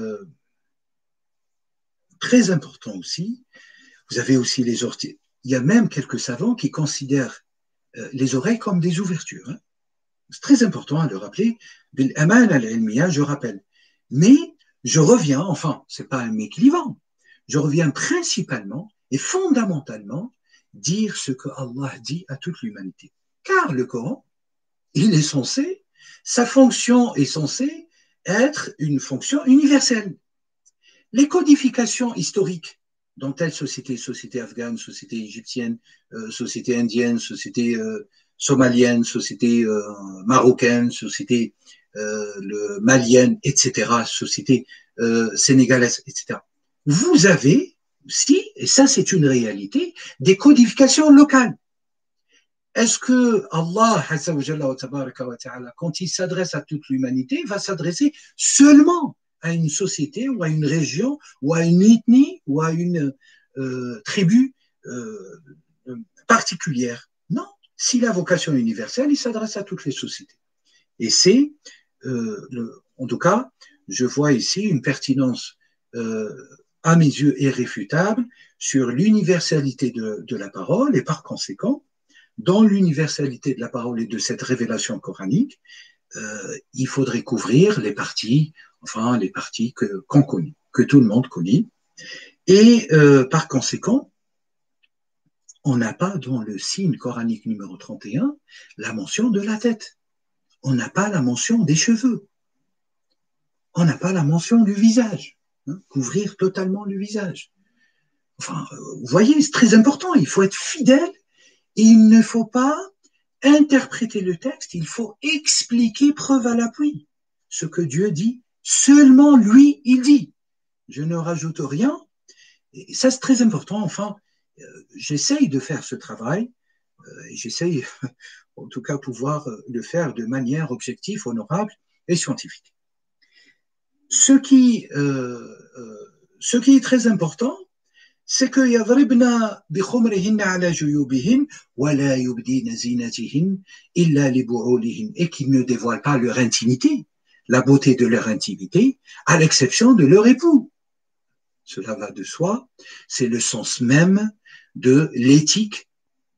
très important aussi, vous avez aussi les orties. Il y a même quelques savants qui considèrent les oreilles comme des ouvertures. Hein. C'est très important à le rappeler. Bil aman al-ilmiya, je rappelle. Mais je reviens, enfin, c'est pas un méclivant, je reviens principalement et fondamentalement dire ce que Allah dit à toute l'humanité. Car le Coran, il est censé, sa fonction est censée être une fonction universelle. Les codifications historiques dans telle société, société afghane, société égyptienne, société indienne, société somalienne, société marocaine, société malienne, etc., société sénégalaise, etc. Vous avez aussi, et ça c'est une réalité, des codifications locales. Est-ce que Allah, quand il s'adresse à toute l'humanité, va s'adresser seulement à une société ou à une région ou à une ethnie ou à une tribu particulière? Non. S'il a vocation universelle, il s'adresse à toutes les sociétés. Et c'est, en tout cas, je vois ici une pertinence à mes yeux irréfutable sur l'universalité de la parole et par conséquent, dans l'universalité de la parole et de cette révélation coranique, il faudrait couvrir les parties, enfin les parties qu'on connaît, que tout le monde connaît. Et par conséquent, on n'a pas dans le signe coranique numéro 31 la mention de la tête. On n'a pas la mention des cheveux. On n'a pas la mention du visage. Hein, couvrir totalement le visage. Enfin, vous voyez, c'est très important. Il faut être fidèle et il ne faut pas interpréter le texte, il faut expliquer preuve à l'appui. Ce que Dieu dit, seulement lui, il dit. Je ne rajoute rien. Et ça, c'est très important. Enfin, j'essaye de faire ce travail. Et j'essaye, en tout cas, pouvoir le faire de manière objective, honorable et scientifique. Ce qui est très important, c'est que يضربن بخمرهن على جيوبهن ولا يبدين زينتهن إلا لبعولهن et qu'ils ne dévoilent pas leur intimité, la beauté de leur intimité, à l'exception de leur époux. Cela va de soi, c'est le sens même de l'éthique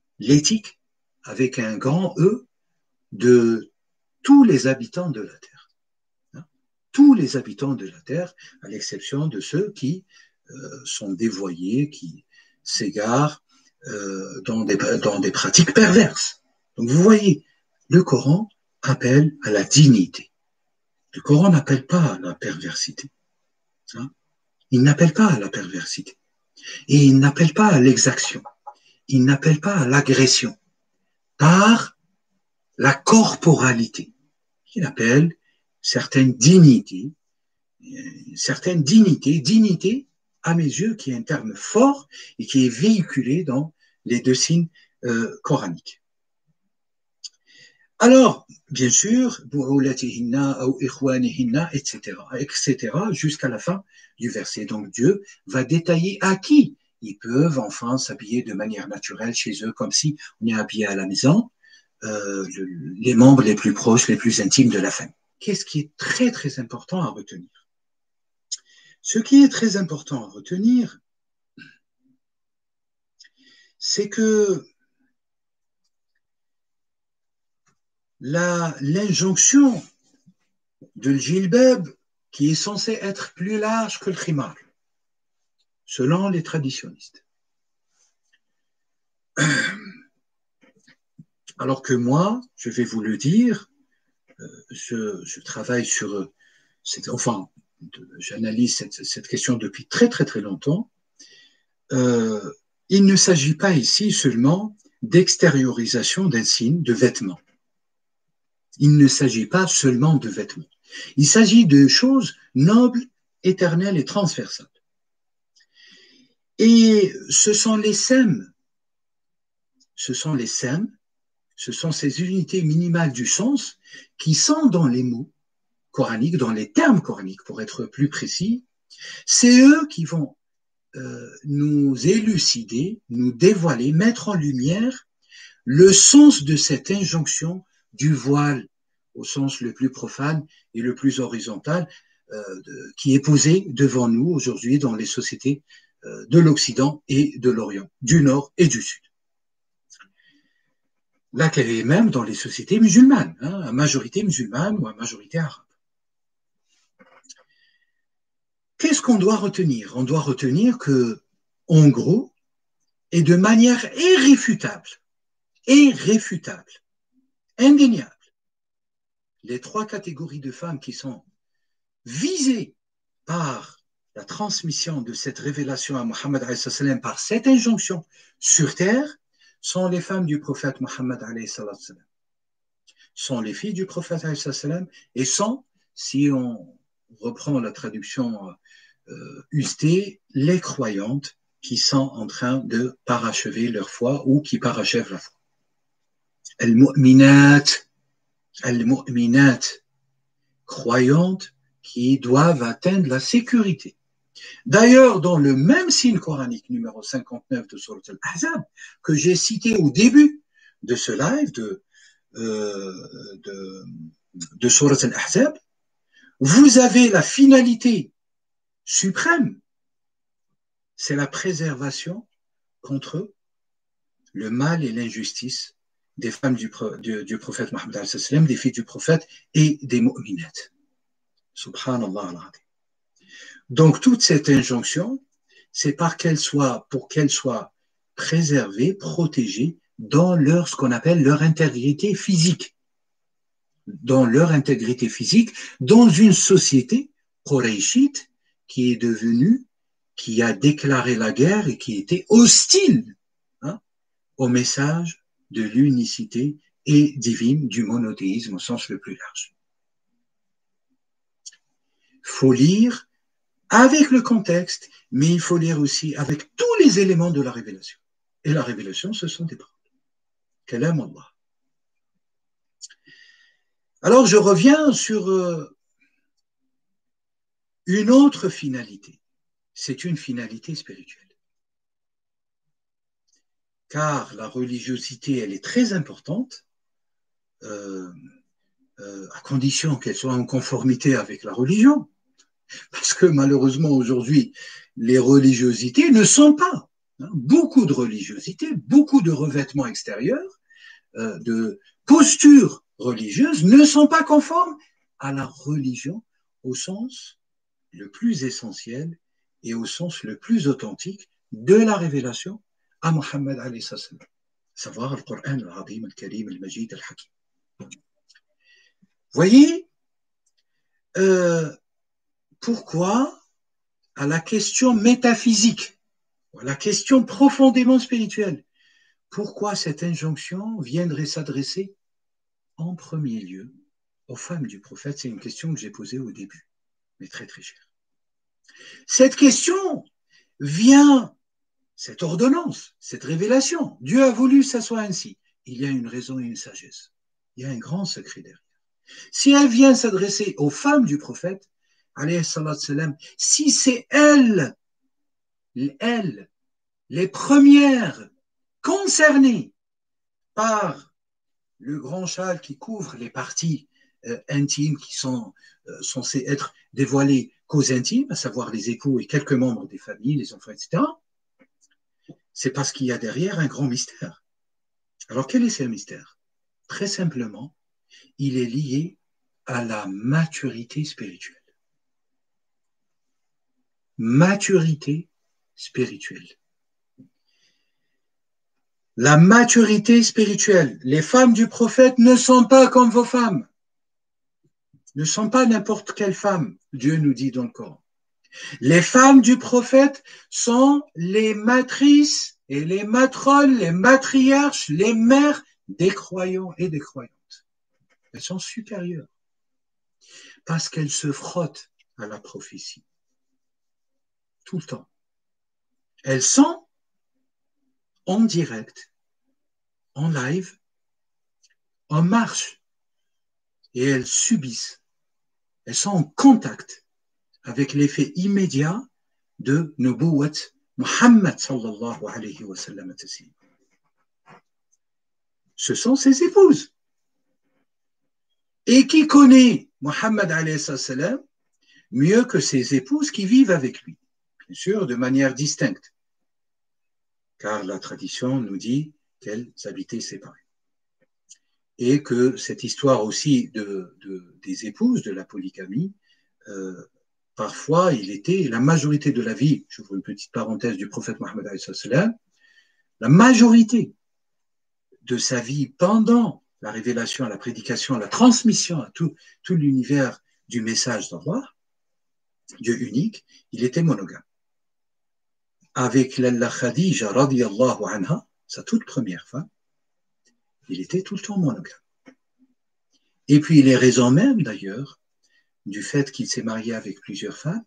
avec un grand E de tous les habitants de la Terre. Tous les habitants de la Terre, à l'exception de ceux qui sont dévoyés, qui s'égarent dans des pratiques perverses. Donc vous voyez, le Coran appelle à la dignité. Le Coran n'appelle pas à la perversité. Hein? Il n'appelle pas à la perversité. Et il n'appelle pas à l'exaction. Il n'appelle pas à l'agression par la corporalité. Il appelle certaines dignités, dignité à mes yeux, qui est un terme fort et qui est véhiculé dans les deux signes coraniques. Alors, bien sûr, etc., jusqu'à la fin du verset. Donc Dieu va détailler à qui ils peuvent enfin s'habiller de manière naturelle chez eux, comme si on est habillé à la maison, les membres les plus proches, les plus intimes de la famille. Qu'est-ce qui est très très important à retenir? Ce qui est très important à retenir, c'est que l'injonction de l'jilbab, qui est censée être plus large que le khimar, selon les traditionnistes. Alors que moi, je vais vous le dire, je travaille sur j'analyse cette question depuis très très très longtemps. Il ne s'agit pas ici seulement d'extériorisation d'un signe, de vêtements. Il ne s'agit pas seulement de vêtements. Il s'agit de choses nobles, éternelles et transversales. Et ce sont les sèmes, ce sont ces unités minimales du sens qui sont dans les mots coraniques, dans les termes coraniques pour être plus précis. C'est eux qui vont nous élucider, nous dévoiler, mettre en lumière le sens de cette injonction du voile au sens le plus profane et le plus horizontal, qui est posé devant nous aujourd'hui dans les sociétés de l'Occident et de l'Orient, du Nord et du Sud. Là, qu'elle est même dans les sociétés musulmanes, à majorité musulmane ou à majorité arabe. Qu'est-ce qu'on doit retenir? On doit retenir que, en gros, et de manière irréfutable, indéniable, les trois catégories de femmes qui sont visées par la transmission de cette révélation à Mohammed par cette injonction sur terre sont les femmes du prophète Mohammed sont les filles du prophète et sont, si on reprend la traduction ustée, les croyantes qui sont en train de parachever leur foi ou qui parachèvent la foi. Al-mu'minat, croyantes qui doivent atteindre la sécurité. D'ailleurs, dans le même signe coranique numéro 59 de Surat Al-Ahzab, que j'ai cité au début de ce live de Surat Al-Ahzab, vous avez la finalité suprême, c'est la préservation contre le mal et l'injustice des femmes du prophète Mohammed, des filles du prophète et des mu'minat. Subhanallah al-Azim. Donc, toute cette injonction, c'est pour qu'elles soient préservées, protégées dans ce qu'on appelle leur intégrité physique. Dans leur intégrité physique, dans une société quraishite qui a déclaré la guerre et qui était hostile au message de l'unicité et divine du monothéisme au sens le plus large. Il faut lire avec le contexte, mais il faut lire aussi avec tous les éléments de la révélation. Et la révélation, ce sont des paroles. Kalam Allah. Alors, je reviens sur une autre finalité. C'est une finalité spirituelle. Car la religiosité, elle est très importante, à condition qu'elle soit en conformité avec la religion. Parce que malheureusement, aujourd'hui, les religiosités ne sont pas. Beaucoup de religiosité, beaucoup de revêtements extérieurs, de postures religieuses ne sont pas conformes à la religion au sens le plus essentiel et au sens le plus authentique de la révélation à Mohammed alayhi salam, savoir le Coran, al-Azim, al-Karim, al-Majid, al-Hakim. Voyez, pourquoi à la question métaphysique, à la question profondément spirituelle, pourquoi cette injonction viendrait s'adresser en premier lieu aux femmes du prophète? C'est une question que j'ai posée au début, mais très très chère. Cette question vient, cette ordonnance, cette révélation, Dieu a voulu que ça soit ainsi. Il y a une raison et une sagesse. Il y a un grand secret derrière. Si elle vient s'adresser aux femmes du prophète, alayhi salam, si c'est elles, les premières concernées par le grand châle qui couvre les parties intimes qui sont censées être dévoilées qu'aux intimes, à savoir les époux et quelques membres des familles, les enfants, etc., c'est parce qu'il y a derrière un grand mystère. Alors, quel est ce mystère? Très simplement, il est lié à la maturité spirituelle. Maturité spirituelle. La maturité spirituelle. Les femmes du prophète ne sont pas comme vos femmes. Ne sont pas n'importe quelle femme, Dieu nous dit dans le Coran. Les femmes du prophète sont les matrices et les matrones, les matriarches, les mères des croyants et des croyantes. Elles sont supérieures parce qu'elles se frottent à la prophétie tout le temps. Elles sont en direct, en live, en marche et elles subissent. Elles sont en contact avec l'effet immédiat de Nubuwat Muhammad sallallahu alayhi wa sallam. Ce sont ses épouses. et qui connaît Mohammed alayhi salam mieux que ses épouses qui vivent avec lui, bien sûr de manière distincte, car la tradition nous dit qu'elles habitaient séparées. Et que cette histoire aussi des épouses, de la polygamie, parfois il était la majorité de la vie, j'ouvre une petite parenthèse, du prophète Mohammed alayhi salam, la majorité de sa vie pendant la révélation, la prédication, la transmission à tout l'univers du message d'Allah, Dieu unique, il était monogame. Avec la Khadija radiyallahu anha, sa toute première femme, il était tout le temps monogame. Et puis les raisons même d'ailleurs du fait qu'il s'est marié avec plusieurs femmes,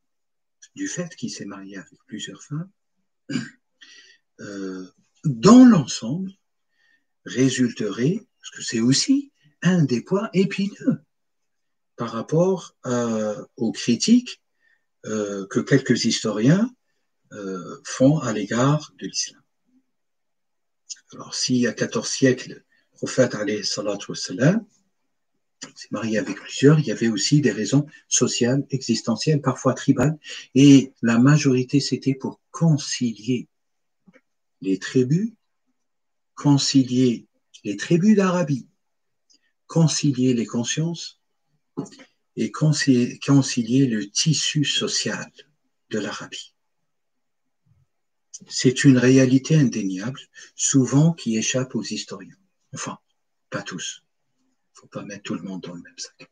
dans l'ensemble, résulterait, parce que c'est aussi un des points épineux par rapport aux critiques que quelques historiens font à l'égard de l'islam. Alors, s'il y a 14 siècles, le prophète alayhi salatu wassalam s'est marié avec plusieurs, il y avait aussi des raisons sociales, existentielles, parfois tribales, et la majorité, c'était pour concilier les tribus d'Arabie, concilier les consciences et concilier le tissu social de l'Arabie. C'est une réalité indéniable, souvent qui échappe aux historiens. Enfin, pas tous. Il ne faut pas mettre tout le monde dans le même sac.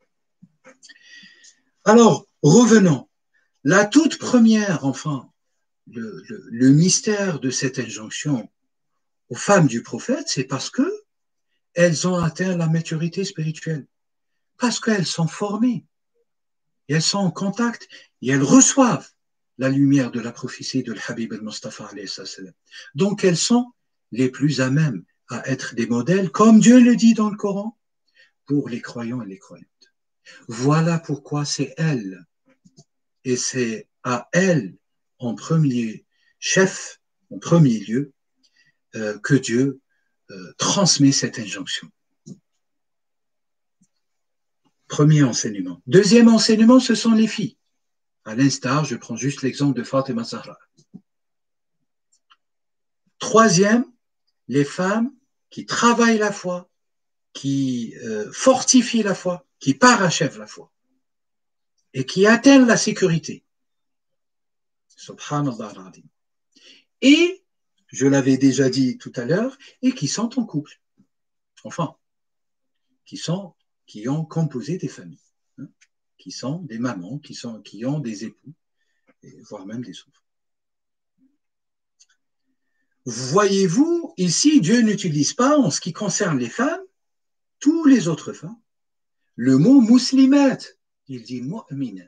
Alors, revenons. La toute première, le mystère de cette injonction aux femmes du prophète, c'est parce que elles ont atteint la maturité spirituelle, parce qu'elles sont formées, et elles sont en contact, et elles reçoivent la lumière de la prophétie de l'Habib al-Mustafa alayhi salam. Donc elles sont les plus à même à être des modèles, comme Dieu le dit dans le Coran, pour les croyants et les croyantes. Voilà pourquoi c'est elles, et c'est à elles en premier chef, en premier lieu, que Dieu transmet cette injonction. Premier enseignement. Deuxième enseignement, ce sont les filles. À l'instar, je prends juste l'exemple de Fatima Zahra. Troisième, les femmes qui travaillent la foi, qui fortifient la foi, qui parachèvent la foi et qui atteignent la sécurité. Subhanallah al-Azim. Et, je l'avais déjà dit tout à l'heure, et qui sont en couple. Enfin, qui ont composé des familles, hein, qui sont des mamans, qui ont des époux, voire même des enfants. Voyez-vous, ici, Dieu n'utilise pas, en ce qui concerne les femmes, tous les autres femmes, le mot muslimat. Il dit mu'minat.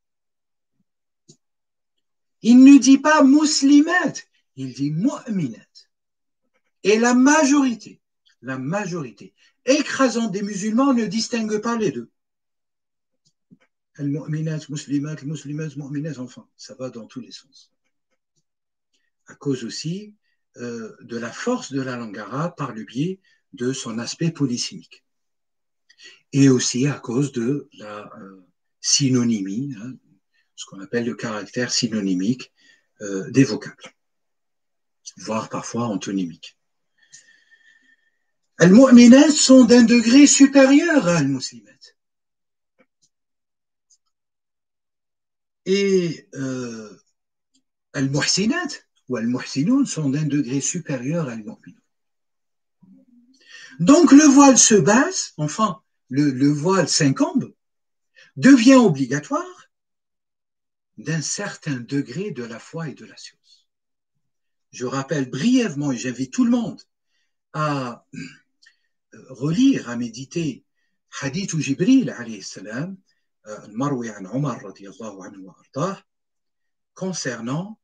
Il ne dit pas muslimat, il dit mu'minat. Et la majorité, écrasante des musulmans ne distingue pas les deux. Al-mu'minat, muslimat, mu'minat, enfin, ça va dans tous les sens. À cause aussi de la force de la langue arabe par le biais de son aspect polysémique. Et aussi à cause de la synonymie, hein, ce qu'on appelle le caractère synonymique des vocables, voire parfois antonymique. Al-mu'minat sont d'un degré supérieur à al-muslimat. Et al-muhsinat ou al-muhsinoun sont d'un degré supérieur à al-mu'minun. Donc le voile se base, enfin, le voile s'incombe, devient obligatoire d'un certain degré de la foi et de la science. Je rappelle brièvement, et j'invite tout le monde à relire, à méditer Hadith Jibril alayhi salam, al-Marwi an Omar radiyallahu anhu wa ardah, concernant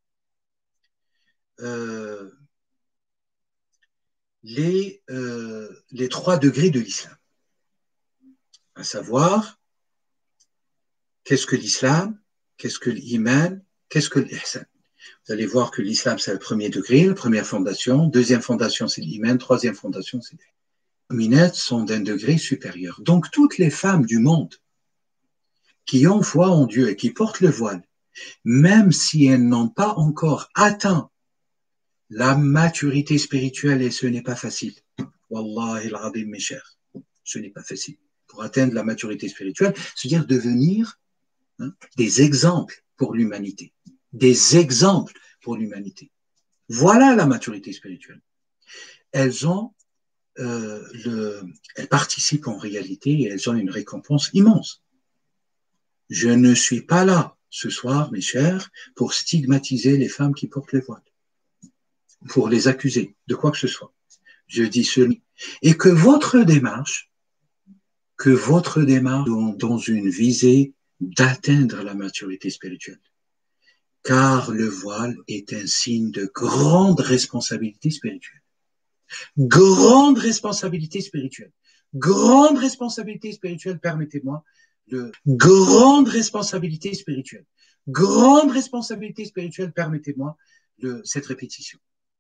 les 3 degrés de l'islam. À savoir, qu'est-ce que l'islam, qu'est-ce que l'iman, qu'est-ce que l'ihsan. Vous allez voir que l'islam, c'est le premier degré, la première fondation. Deuxième fondation, c'est l'iman. Troisième fondation, c'est l'ihsan. mu'minettes sont d'un degré supérieur. Donc toutes les femmes du monde qui ont foi en Dieu et qui portent le voile, même si elles n'ont pas encore atteint la maturité spirituelle, et ce n'est pas facile. Wallahi al-azim, mes chers, ce n'est pas facile. Pour atteindre la maturité spirituelle, c'est-à-dire devenir des exemples pour l'humanité. Des exemples pour l'humanité. Voilà la maturité spirituelle. Elles ont elles participent en réalité et elles ont une récompense immense. Je ne suis pas là ce soir, mes chers, pour stigmatiser les femmes qui portent le voile, pour les accuser de quoi que ce soit. Je dis cela. Et que votre démarche dans une visée d'atteindre la maturité spirituelle. Car le voile est un signe de grande responsabilité spirituelle. Grande responsabilité spirituelle. Grande responsabilité spirituelle, permettez-moi. Grande responsabilité spirituelle. Grande responsabilité spirituelle, permettez-moi cette répétition.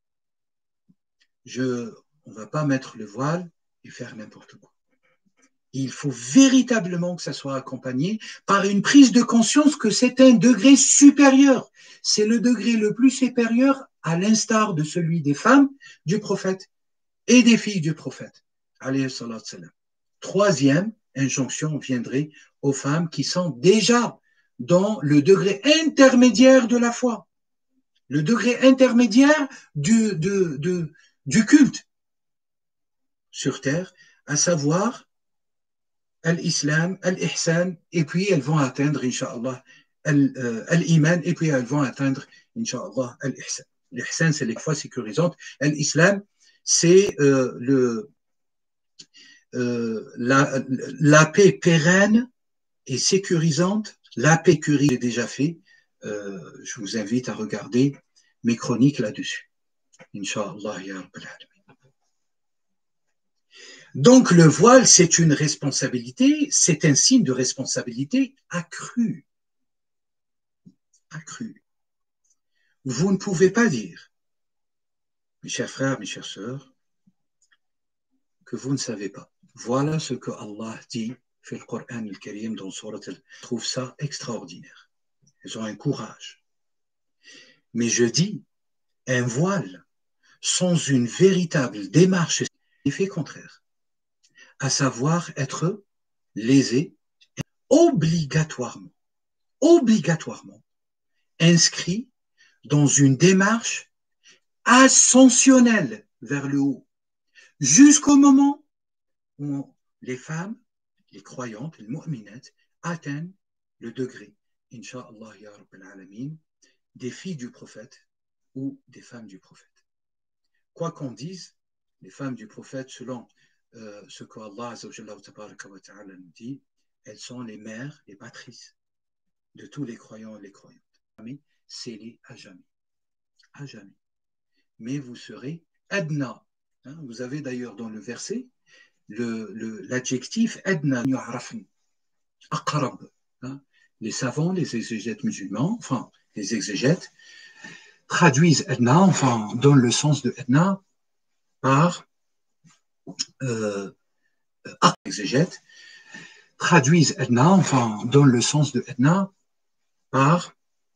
On va pas mettre le voile et faire n'importe quoi. Il faut véritablement que ça soit accompagné par une prise de conscience que c'est un degré supérieur. C'est le degré le plus supérieur à l'instar de celui des femmes du prophète et des filles du prophète. Troisième injonction viendrait aux femmes qui sont déjà dans le degré intermédiaire de la foi, le degré intermédiaire du culte sur terre, à savoir l'islam, l'ihsan, et puis elles vont atteindre, incha'Allah, l'iman, et puis elles vont atteindre, incha'Allah, l'ihsan. L'ihsan, c'est les fois sécurisantes. L'islam, c'est la paix pérenne et sécurisante. La paix que j'ai déjà fait. Je vous invite à regarder mes chroniques là-dessus. Inch'Allah, ya Rabbal Alamin. Donc le voile, c'est une responsabilité, c'est un signe de responsabilité accrue. Accrue. Vous ne pouvez pas dire, mes chers frères, mes chères sœurs, que vous ne savez pas. Voilà ce que Allah dit dans le Coran al-Karim dans Surat al. Je trouve ça extraordinaire. Ils ont un courage. Mais je dis, un voile sans une véritable démarche, c'est l'effet contraire. À savoir être lésé, obligatoirement inscrit dans une démarche ascensionnelle vers le haut, jusqu'au moment où les femmes, les croyantes, les mu'minettes, atteignent le degré, incha'Allah ya Rabbal Alamin, des filles du prophète ou des femmes du prophète. Quoi qu'on dise, les femmes du prophète, selon ce qu'Allah nous dit, elles sont les mères, les patrices de tous les croyants et les croyantes. Scellées à jamais. À jamais. Mais vous serez adna. Hein, vous avez d'ailleurs dans le verset l'adjectif adna yu'rafn. Aqrab. Hein, les savants, les exégètes musulmans, enfin, les exégètes, traduisent adna, enfin, donnent le sens de adna par exégètes traduisent Edna, enfin, donnent le sens de Edna par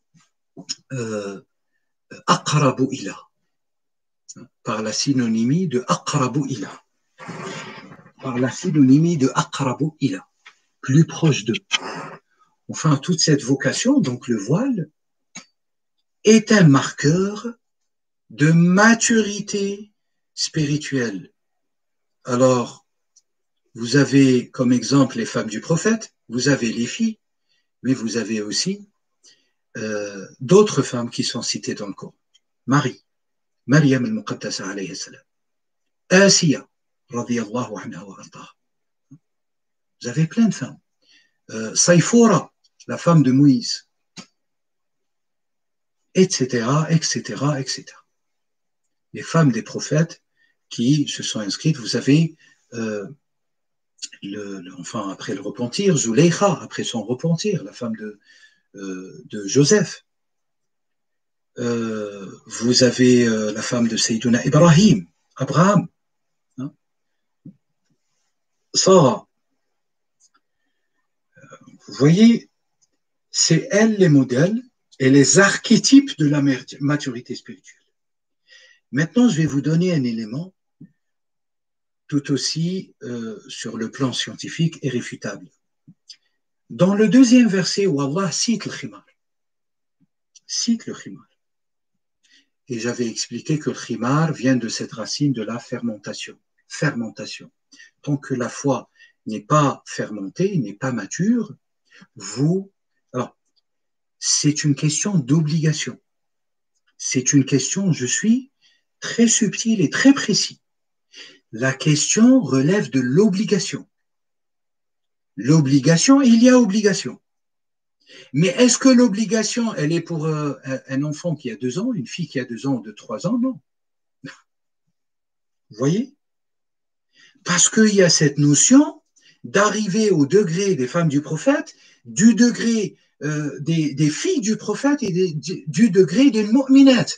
Aqrabu ila, par la synonymie de Aqrabu ila. Par la synonymie de Aqrabu ila, plus proche d'eux. Enfin, toute cette vocation, donc le voile, est un marqueur de maturité spirituelle. Alors, vous avez comme exemple les femmes du prophète, vous avez les filles, mais vous avez aussi d'autres femmes qui sont citées dans le Coran. Marie, Maryam al-Muqaddasa alayhi salam, Asiya, radiyallahu anha wa ardaha. Vous avez plein de femmes. Saïfora, la femme de Moïse, etc., etc., etc. Les femmes des prophètes qui se sont inscrites, vous avez enfin, après le repentir, Zuleikha, après son repentir, la femme de Joseph. Vous avez la femme de Sayyiduna Ibrahim, Abraham. Hein. Sarah, vous voyez, c'est elle les modèles et les archétypes de la maturité spirituelle. Maintenant, je vais vous donner un élément tout aussi sur le plan scientifique irréfutable. Dans le deuxième verset où Allah cite le khimar, et j'avais expliqué que le khimar vient de cette racine de la fermentation. Tant que la foi n'est pas fermentée, n'est pas mature, alors, c'est une question d'obligation. C'est une question, je suis très subtil et très précis. La question relève de l'obligation. L'obligation, il y a obligation. Mais est-ce que l'obligation, elle est pour un enfant qui a 2 ans, une fille qui a 2 ans ou de 3 ans? Non. Vous voyez? Parce qu'il y a cette notion d'arriver au degré des femmes du prophète, du degré des filles du prophète et du degré des mu'minat.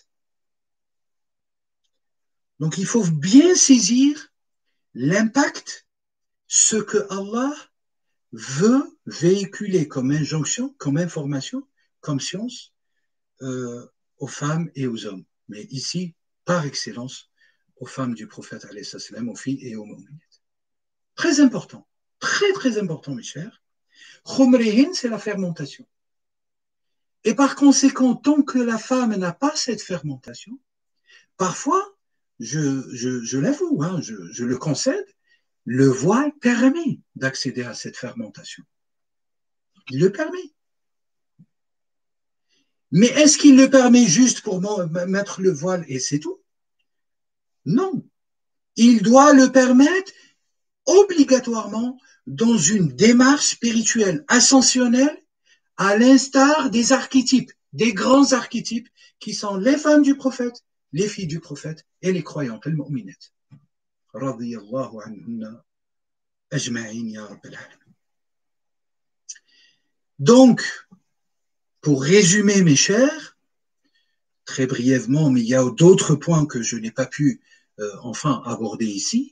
Donc il faut bien saisir l'impact, ce que Allah veut véhiculer comme injonction, comme information, comme science aux femmes et aux hommes. Mais ici, par excellence, aux femmes du prophète, aux filles et aux mu'minat. Très important, très important, mes chers. Khumrihin, c'est la fermentation. Et par conséquent, tant que la femme n'a pas cette fermentation, parfois, je l'avoue, hein, je le concède, le voile permet d'accéder à cette fermentation. Il le permet. Mais est-ce qu'il le permet juste pour mettre le voile et c'est tout? Non. Il doit le permettre obligatoirement dans une démarche spirituelle, ascensionnelle, à l'instar des archétypes, des grands archétypes qui sont les femmes du prophète, les filles du prophète et les croyantes, les mu'minat. Radiyallahu anhunna ajma'in ya Rabbil alamin. Donc, pour résumer mes chers, très brièvement, mais il y a d'autres points que je n'ai pas pu enfin aborder ici.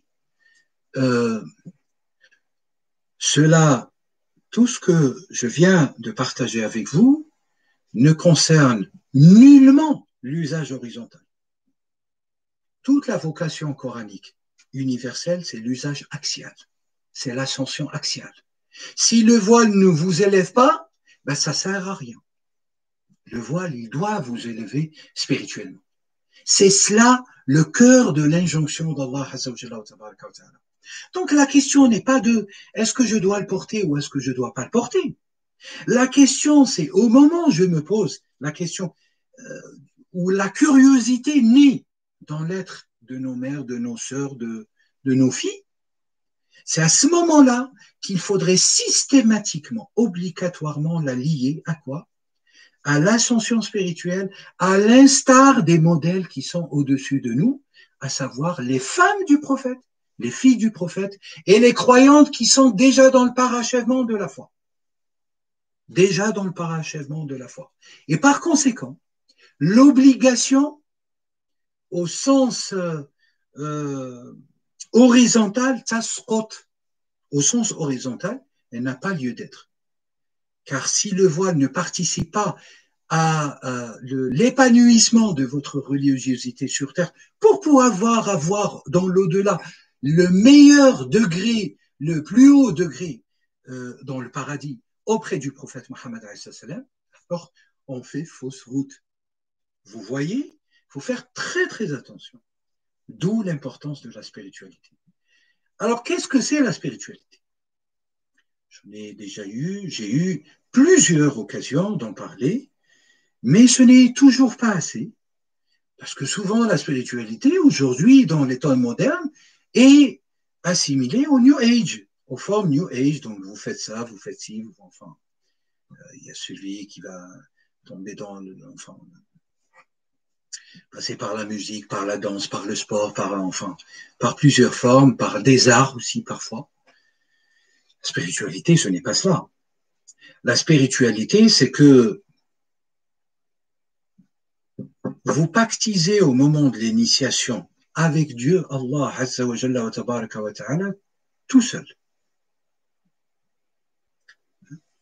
Tout ce que je viens de partager avec vous ne concerne nullement l'usage horizontal. Toute la vocation coranique universelle, c'est l'usage axial. C'est l'ascension axiale. Si le voile ne vous élève pas, ben ça ne sert à rien. Le voile, il doit vous élever spirituellement. C'est cela le cœur de l'injonction d'Allah. Donc la question n'est pas de est-ce que je dois le porter ou est-ce que je ne dois pas le porter. La question, c'est au moment où je me pose la question où la curiosité naît dans l'être de nos mères, de nos sœurs, de nos filles, c'est à ce moment-là qu'il faudrait systématiquement, obligatoirement la lier à quoi? À l'ascension spirituelle, à l'instar des modèles qui sont au-dessus de nous, à savoir les femmes du prophète, les filles du prophète et les croyantes qui sont déjà dans le parachèvement de la foi. Déjà dans le parachèvement de la foi. Et par conséquent, l'obligation au sens horizontal, au sens horizontal, elle n'a pas lieu d'être. Car si le voile ne participe pas à l'épanouissement de votre religiosité sur terre, pour pouvoir avoir dans l'au-delà le meilleur degré, le plus haut degré dans le paradis auprès du prophète Mohammed, alors on fait fausse route. Vous voyez, il faut faire très attention. D'où l'importance de la spiritualité. Alors, qu'est-ce que c'est la spiritualité? J'ai eu plusieurs occasions d'en parler, mais ce n'est toujours pas assez, parce que souvent la spiritualité, aujourd'hui, dans les temps modernes, est assimilée au New Age, aux formes New Age, donc vous faites ça, vous faites ci, enfin, il y a celui qui va tomber passer par la musique, par la danse, par le sport, par plusieurs formes, par des arts aussi parfois. La spiritualité, ce n'est pas cela. La spiritualité, c'est que vous pactisez au moment de l'initiation avec Dieu, Allah Azza wa Jalla wa Tabaraka wa Ta'ala, tout seul.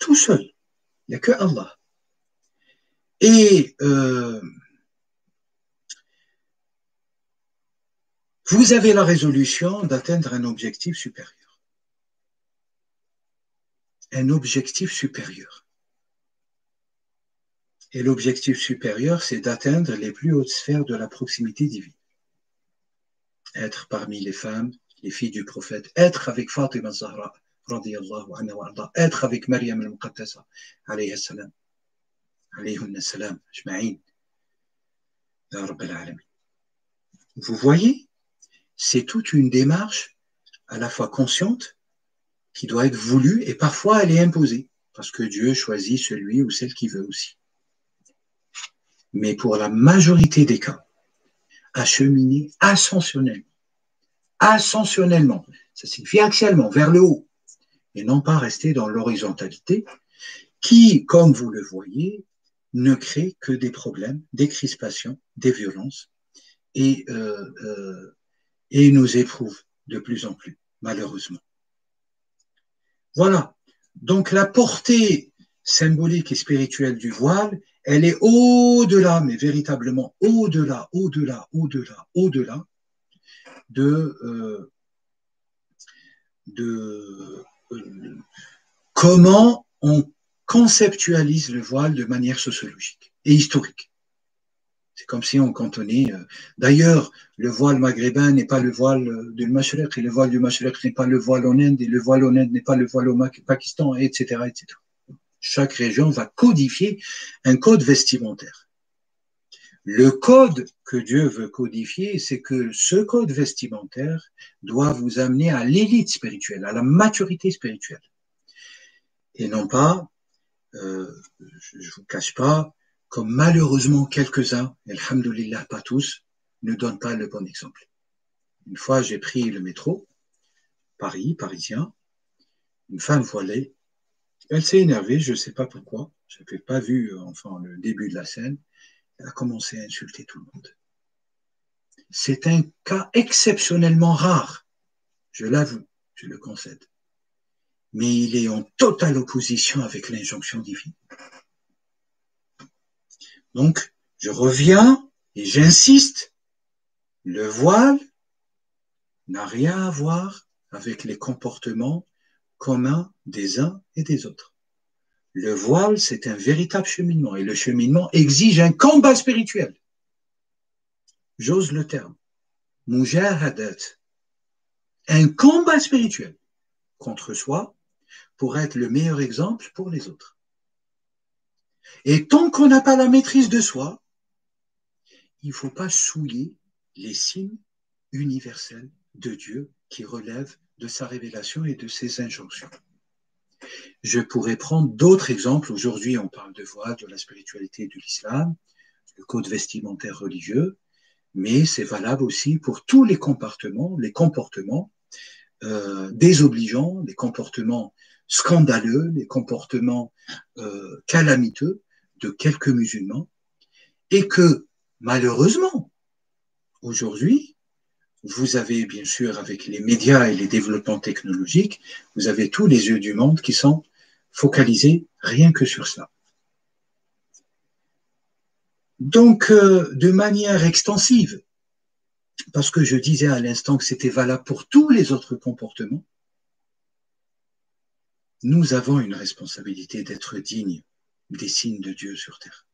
tout seul. Il n'y a que Allah. Et vous avez la résolution d'atteindre un objectif supérieur. Un objectif supérieur. Et l'objectif supérieur, c'est d'atteindre les plus hautes sphères de la proximité divine. Être parmi les femmes, les filles du prophète, être avec Fatima Zahra, radiyallahu anha wa arda, être avec Maryam al-Muqaddasa, alayhi salam, alayhunna salam, ajma'in, ya Rabb al-alamin. Vous voyez, c'est toute une démarche à la fois consciente, qui doit être voulue, et parfois elle est imposée, parce que Dieu choisit celui ou celle qu'il veut aussi. Mais pour la majorité des cas, acheminer ascensionnellement, ça signifie axialement, vers le haut, et non pas rester dans l'horizontalité, qui, comme vous le voyez, ne crée que des problèmes, des crispations, des violences, et nous éprouve de plus en plus, malheureusement. Voilà. Donc la portée symbolique et spirituelle du voile, elle est au-delà, mais véritablement au-delà de comment on conceptualise le voile de manière sociologique et historique. C'est comme si on cantonnait. D'ailleurs, le voile maghrébin n'est pas le voile du Mashriq, et le voile du Mashriq n'est pas le voile en Inde, et le voile en Inde n'est pas le voile au Pakistan, etc., etc. Chaque région va codifier un code vestimentaire. Le code que Dieu veut codifier, c'est que ce code vestimentaire doit vous amener à l'élite spirituelle, à la maturité spirituelle. Et non pas, je ne vous cache pas, comme malheureusement quelques-uns, alhamdoulilah pas tous, ne donnent pas le bon exemple. Une fois, j'ai pris le métro, parisien, une femme voilée, elle s'est énervée, je ne sais pas pourquoi, je n'avais pas vu le début de la scène, elle a commencé à insulter tout le monde. C'est un cas exceptionnellement rare, je l'avoue, je le concède. Mais il est en totale opposition avec l'injonction divine. Donc, je reviens et j'insiste, le voile n'a rien à voir avec les comportements communs des uns et des autres. Le voile, c'est un véritable cheminement, et le cheminement exige un combat spirituel. J'ose le terme. Mujahadat. Un combat spirituel contre soi pour être le meilleur exemple pour les autres. Et tant qu'on n'a pas la maîtrise de soi, il ne faut pas souiller les signes universels de Dieu qui relèvent de sa révélation et de ses injonctions. Je pourrais prendre d'autres exemples. Aujourd'hui, on parle de voile, de la spiritualité de l'islam, le code vestimentaire religieux, mais c'est valable aussi pour tous les comportements désobligeants, les comportements scandaleux, les comportements calamiteux de quelques musulmans, et que malheureusement, aujourd'hui, vous avez bien sûr, avec les médias et les développements technologiques, vous avez tous les yeux du monde qui sont focalisés rien que sur cela. Donc, de manière extensive, parce que je disais à l'instant que c'était valable pour tous les autres comportements, nous avons une responsabilité d'être dignes des signes de Dieu sur terre.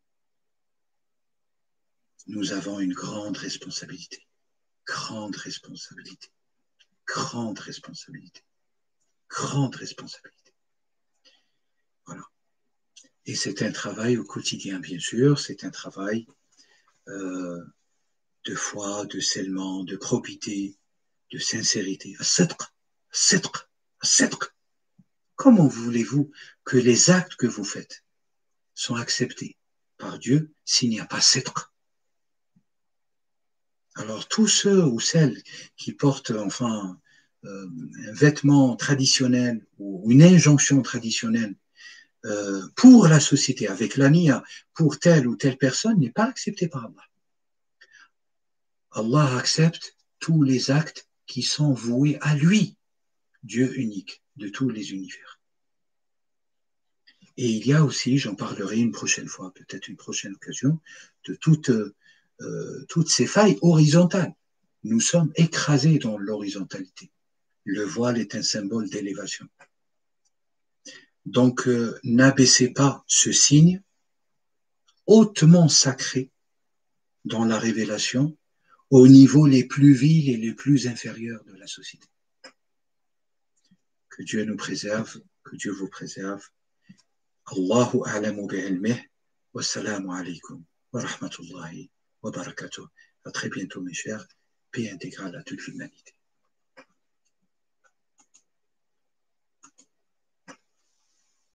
Nous avons une grande responsabilité, grande responsabilité, grande responsabilité, grande responsabilité. Voilà. Et c'est un travail au quotidien, bien sûr, c'est un travail de foi, de scellement, de probité, de sincérité. As-sidq. Comment voulez-vous que les actes que vous faites sont acceptés par Dieu s'il n'y a pas sidq? Alors tous ceux ou celles qui portent un vêtement traditionnel ou une injonction traditionnelle pour la société, avec l'ania pour telle ou telle personne, n'est pas accepté par Allah. Allah accepte tous les actes qui sont voués à lui, Dieu unique de tous les univers. Et il y a aussi, j'en parlerai une prochaine fois, peut-être une prochaine occasion, de toutes ces failles horizontales. Nous sommes écrasés dans l'horizontalité. Le voile est un symbole d'élévation. Donc, n'abaissez pas ce signe hautement sacré dans la révélation aux niveaux les plus vils et les plus inférieurs de la société. Que Dieu nous préserve, que Dieu vous préserve. Allahu a'lamu bi'ilmih. Wassalamu alaikum wa rahmatullahi wa barakatuh. À très bientôt, mes chers. Paix intégrale à toute l'humanité.